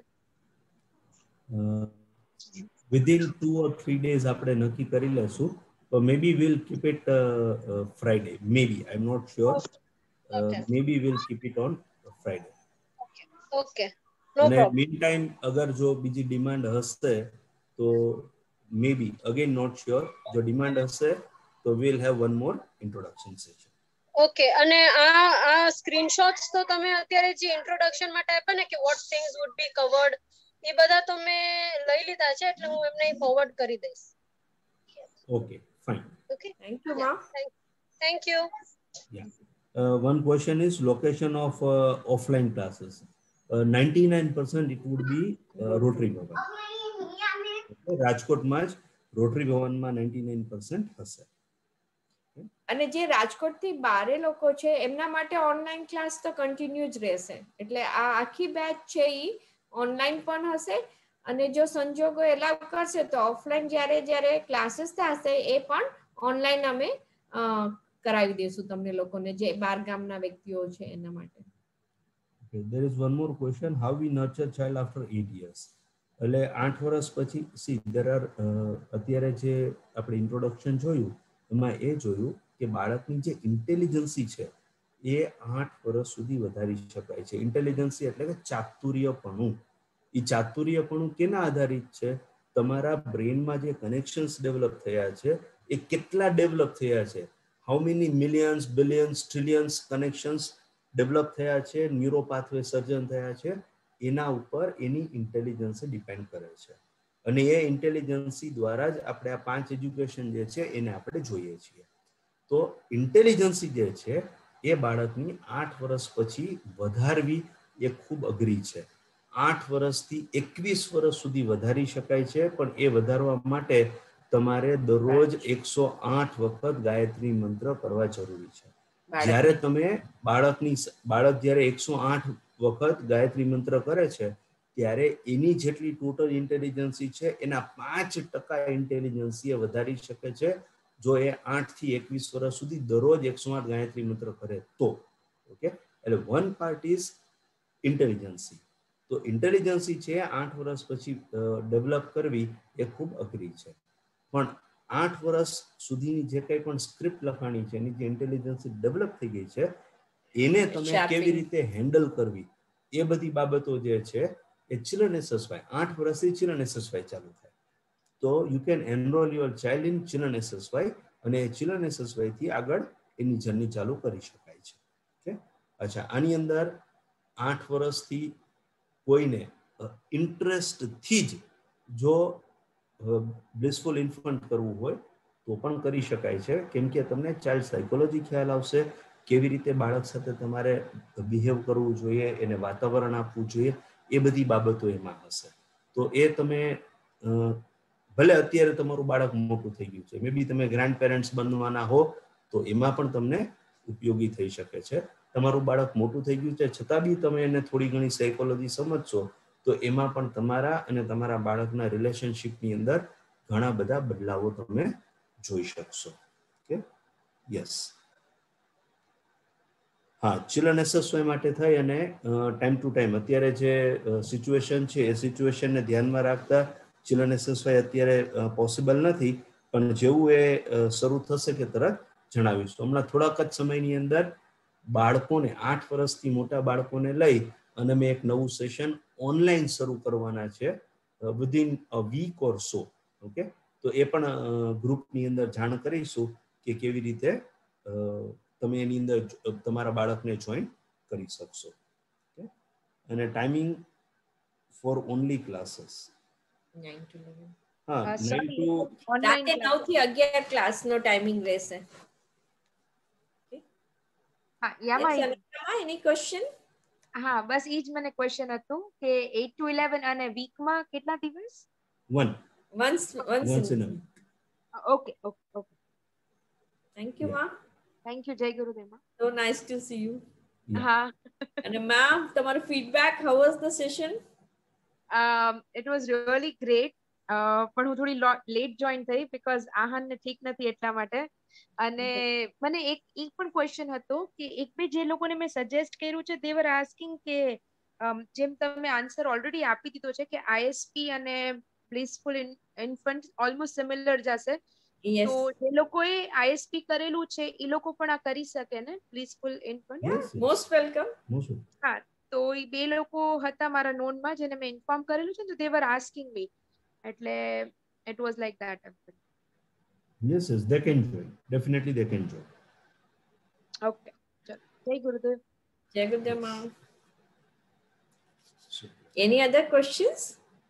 Speaker 5: Within 2 or 3 days આપણે નક્કી કરી લેશું. Maybe we'll keep it Friday. Maybe, I'm not sure.
Speaker 7: Okay.
Speaker 5: Maybe we'll keep it on Friday.
Speaker 7: Okay. No problem.
Speaker 5: Meantime, अगर जो બીજી demand હશે તો maybe, again not sure, જો demand હશે તો we'll have one more introduction session.
Speaker 7: Okay, અને આ સ્ક્રીનશોટ્સ તો તમે અત્યારે જે ઇન્ટ્રોડક્શન માટે આપ્યા ને કે what things would be covered, એ બધા તો મેં લઈ લીધા છે, એટલે હું એમને ફોરવર્ડ કરી દઈશ.
Speaker 5: Okay, fine.
Speaker 7: Okay,
Speaker 1: thank you માં.
Speaker 7: thank you.
Speaker 5: Yeah. One question is location of offline classes. 99% it would be Rotary Bhavan. રાજકોટમાં જ રોટરી ભવનમાં 99% હશે.
Speaker 1: અને જે રાજકોટથી બારે લોકો છે એમના માટે ઓનલાઈન ક્લાસ તો કન્ટિન્યુ જ રહેશે, એટલે આ આખી બેચ છે એ ઓનલાઈન પણ હશે, અને જો સંજોગો એલાવ કરશે તો ઓફલાઈન જ્યારે ક્લાસીસ થશે એ પણ ઓનલાઈન અમે કરાવી દઈશું તમને લોકોને, જે બાર ગામના વ્યક્તિઓ છે એના માટે.
Speaker 5: Okay, there is one more question. How we nurture child after 8 years? એટલે 8 વર્ષ પછી, see, there are અત્યારે જે આપણે ઇન્ટ્રોડક્શન જોયું એમાં એ જોયું કે બાળકની જે ઇન્ટેલિજન્સી છે એ 8 વર્ષ સુધી વધારી શકાય છે. ઇન્ટેલિજન્સી એટલે કે ચાતુર્યપણું. એ ચાતુર્યપણું કેના આધારિત છે? તમારા બ્રેનમાં જે કનેક્શન્સ ડેવલપ થયા છે એ કેટલા ડેવલપ થયા છે, how many millions, billions, trillions connections develop થયા છે, ન્યુરો પાથવે સર્જન થયા છે, એના ઉપર એની ઇન્ટેલિજન્સ ડિપેન્ડ કરે છે. અને એ ઇન્ટેલિજન્સી દ્વારા જ આપણે આ 5 એજ્યુકેશન જે છે એને આપણે જોઈએ છીએ. તો ઇન્ટેલિજન્સી જે છે એ બાળકની 8 વર્ષ પછી વધારવી એ ખૂબ અઘરી છે. 8 વર્ષથી 21 વર્ષ સુધી વધારી શકાય છે, પણ એ વધારવા માટે તમારે દરરોજ 108 વખત ગાયત્રી મંત્ર કરવા જરૂરી છે. જ્યારે તમે બાળક જ્યારે 108 વખત ગાયત્રી મંત્ર કરે છે, ત્યારે એની જેટલી ટોટલ ઇન્ટેલિજન્સી છે એના 5% ઇન્ટેલિજન્સી એ વધારી શકે છે જો એ 8 થી 21 વર્ષ સુધી દરરોજ 108 ગાયત્રી મંત્ર કરે તો. ઓકે, એટલે વન પાર્ટ ઇઝ ઇન્ટેલિજન્સી. તો ઇન્ટેલિજન્સી છે 8 વર્ષ પછી ડેવલપ કરવી એ ખૂબ અઘરી છે. પણ 8 વર્ષ સુધીની જે કંઈ પણ સ્ક્રિપ્ટ લખાણી છે, એની જે ઇન્ટેલિજન્સી ડેવલપ થઈ ગઈ છે, એને તમે કેવી રીતે હેન્ડલ કરવી, એ બધી બાબતો જે છે એ ચિલ્ડ્રન એસએસવાય 8 વર્ષથી ચિલ્ડ્રન એસએસવાય ચાલુ થાય. તો you can enroll your child in children SSY, અને ચિલ્ડ્રન એસએસવાય થી આગળ એની જર્ની ચાલુ કરી શકાય છે. ઓકે, અચ્છા, આની અંદર 8 વર્ષથી કોઈને ઇન્ટરેસ્ટથી જ જો બ્લિસફુલ ઇન્ફન્ટ કરવું હોય તો પણ કરી શકાય છે, કેમ કે તમને ચાઇલ્ડ સાયકોલોજી ખ્યાલ આવશે, કેવી રીતે બાળક સાથે તમારે બિહેવ કરવું જોઈએ, એને વાતાવરણ આપવું જોઈએ, એ બધી બાબતો એમાં હશે. તો એ તમે ભલે અત્યારે તમારું બાળક મોટું થઈ ગયું છે, મે બી તમે ગ્રાન્ડ પેરેન્ટ્સ બનવાના હો તો એમાં પણ તમને ઉપયોગી થઈ શકે છે. તમારું બાળક મોટું થઈ ગયું છે છતાં બી તમે એને થોડી ઘણી સાયકોલોજી સમજશો તો એમાં પણ તમારા અને તમારા બાળકના રિલેશનશિપની અંદર ઘણા બધા બદલાવો તમે જોઈ શકશો. Okay, yes. હા, ચિલ્ડ્રન એસએસવાય માટે થઈ અને ટાઈમ ટુ ટાઈમ અત્યારે જે સિચ્યુએશન છે એ સિચ્યુએશનને ધ્યાનમાં રાખતા ચિલ્ડ્રન એસએસવાય અત્યારે પોસિબલ નથી, પણ જેવું એ શરૂ થશે કે તરત જણાવીશું. હમણાં થોડાક જ સમયની અંદર બાળકોને 8 વર્ષથી મોટા બાળકોને લઈ અને મેં એક નવું સેશન ઓનલાઈન શરૂ કરવાના છે within a week or so. Okay, તો એ પણ ગ્રુપની અંદર જાણ કરીશું કે કેવી રીતે તમે એની અંદર તમારા બાળકને જોઈન કરી શકશો. ઓકે, અને timing for only classes
Speaker 1: 9 to 11.
Speaker 5: હા, 9 to
Speaker 1: રાતે 9 થી 11 ક્લાસ નો ટાઈમિંગ રહેશે.
Speaker 8: હા, યામાં
Speaker 1: એની ક્વેશ્ચન?
Speaker 8: હા, બસ ઈ જ મને ક્વેશ્ચન હતું કે 8 to 11 અને વીકમાં કેટલા દિવસ?
Speaker 1: once
Speaker 5: in a week.
Speaker 8: Okay okay okay.
Speaker 1: Thank you, ma.
Speaker 8: Thank you. જય ગુરુદેવ માં.
Speaker 1: So nice to see you.
Speaker 8: હા.
Speaker 1: અને ma'am, તમારો feedback, how was the session?
Speaker 8: It was really great. પણ હું થોડી લેટ જોઈન થઈ બીકોઝ આહાન ને ઠીક નથી એટલા માટે. અને મને એક પણ ક્વેશ્ચન હતો કે એક બે જે લોકોને મેં સજેસ્ટ કર્યું છે they were asking કે જેમ તમે આન્સર ઓલરેડી આપી દીધો છે કે આઈએસપી અને બ્લિસફુલ ઇન્ફન્ટ ઓલમોસ્ટ સિમિલર જશે. તો જે લોકોએ આઈએસપી કરેલું છે એ લોકો પણ આ કરી શકે ને બ્લિસફુલ ઇન્ફન્ટ?
Speaker 1: Most welcome.
Speaker 8: હા, તો એ બે લોકો હતા મારા નોનમાં જેને મેં ઇન્ફોર્મ કરેલું છે, તો they were asking me, એટલે it was like that.
Speaker 5: Yes, they can join. Definitely they can join.
Speaker 8: Okay, ચલો, જય ગુરુદેવ.
Speaker 1: જય ગુરુદેવ માં. Any other questions?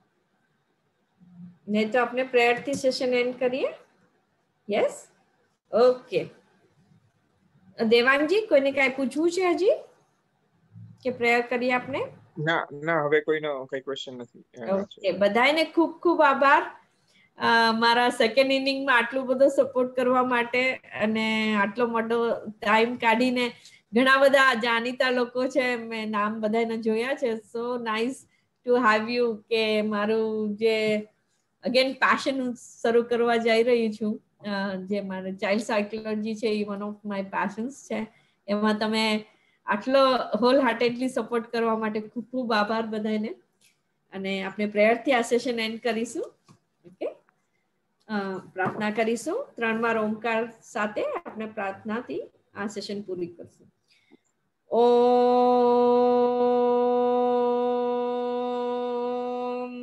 Speaker 1: નહીં તો આપણે પ્રેયર થી સેશન એન્ડ કરીએ. Yes, okay. દેવાંગજી, કોઈને કાંઈ પૂછવું છે હજી કે પ્રેયર કરીએ આપણે?
Speaker 3: ના, હવે કોઈનો કઈ ક્વેશ્ચન નથી.
Speaker 1: ઓકે, બધાને ખૂબ ખૂબ આભાર મારા સેકન્ડ ઇનિંગમાં આટલું બધો સપોર્ટ કરવા માટે, અને આટલો મોટો ટાઈમ કાઢીને. ઘણા બધા જાણીતા લોકો છે, મેં નામ બધાને જોયા છે. So nice to have you, કે મારું જે અગેન પેશન હું શરૂ કરવા જઈ રહી છું, જે મારે ચાઇલ્ડ સાયકોલોજી છે, એ વન ઓફ માય પેશન્સ છે. એમાં તમે આટલો હોલ હાર્ટેડલી સપોર્ટ કરવા માટે ખૂબ ખૂબ આભાર બધાને. અને આપણે પ્રેયરથી આ સેશન એન્ડ કરીશું. ઓકે, પ્રાર્થના કરીશું. 3 વાર ઓમકાર સાથે આપણે પ્રાર્થનાથી આ સેશન પૂરી કરશું. ઓમ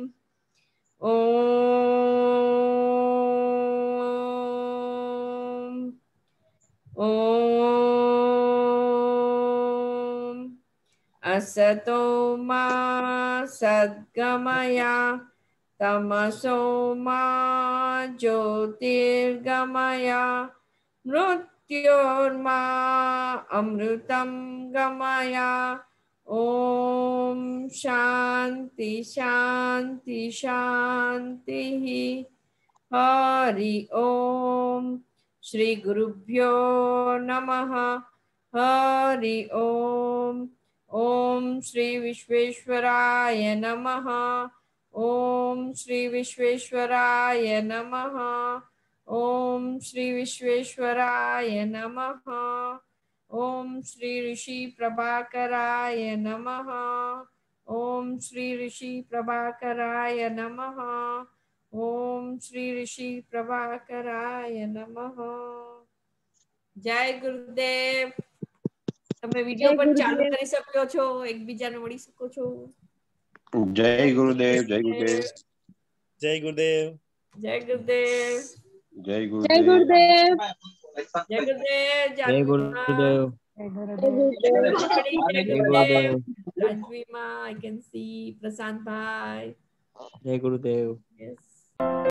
Speaker 1: ઓમ असतो मा सद्गमया तमसो मा ज्योतिर्गमया मृत्योर्मा अमृतं गमया ओम शांति शांति शांति। हरि ओम। श्री गुरुभ्यो नमः। हरि ओम। ओम श्री विश्वेश्वराय नमः। ओम श्री विश्वेश्वराय नमः। ओम श्री विश्वेश्वराय नमः। ओम श्री ऋषि प्रभाकराय नमः। ओम श्री ऋषि प्रभाकराय नमः। ओम श्री ऋषि प्रभाकराय नमः। जय गुरुदेव। તમે વિડિયો પણ ચાલુ કરી શકો છો, એકબીજાને મળી શકો છો.
Speaker 9: જય ગુરુદેવ. જય ગુરુદેવ.
Speaker 10: જય ગુરુદેવ.
Speaker 1: જય ગુરુદેવ.
Speaker 9: જય
Speaker 7: જય
Speaker 9: ગુરુદેવ.
Speaker 7: ગુરુદેવ.
Speaker 1: જય ગુરુદેવ.
Speaker 11: જય ગુરુદેવ.
Speaker 1: જય
Speaker 11: જય
Speaker 1: ગુરુદેવ.
Speaker 11: ગુરુદેવ.
Speaker 1: રાજવીમાં I can see Prasant bhai.
Speaker 11: જય ગુરુદેવ.
Speaker 1: Yes.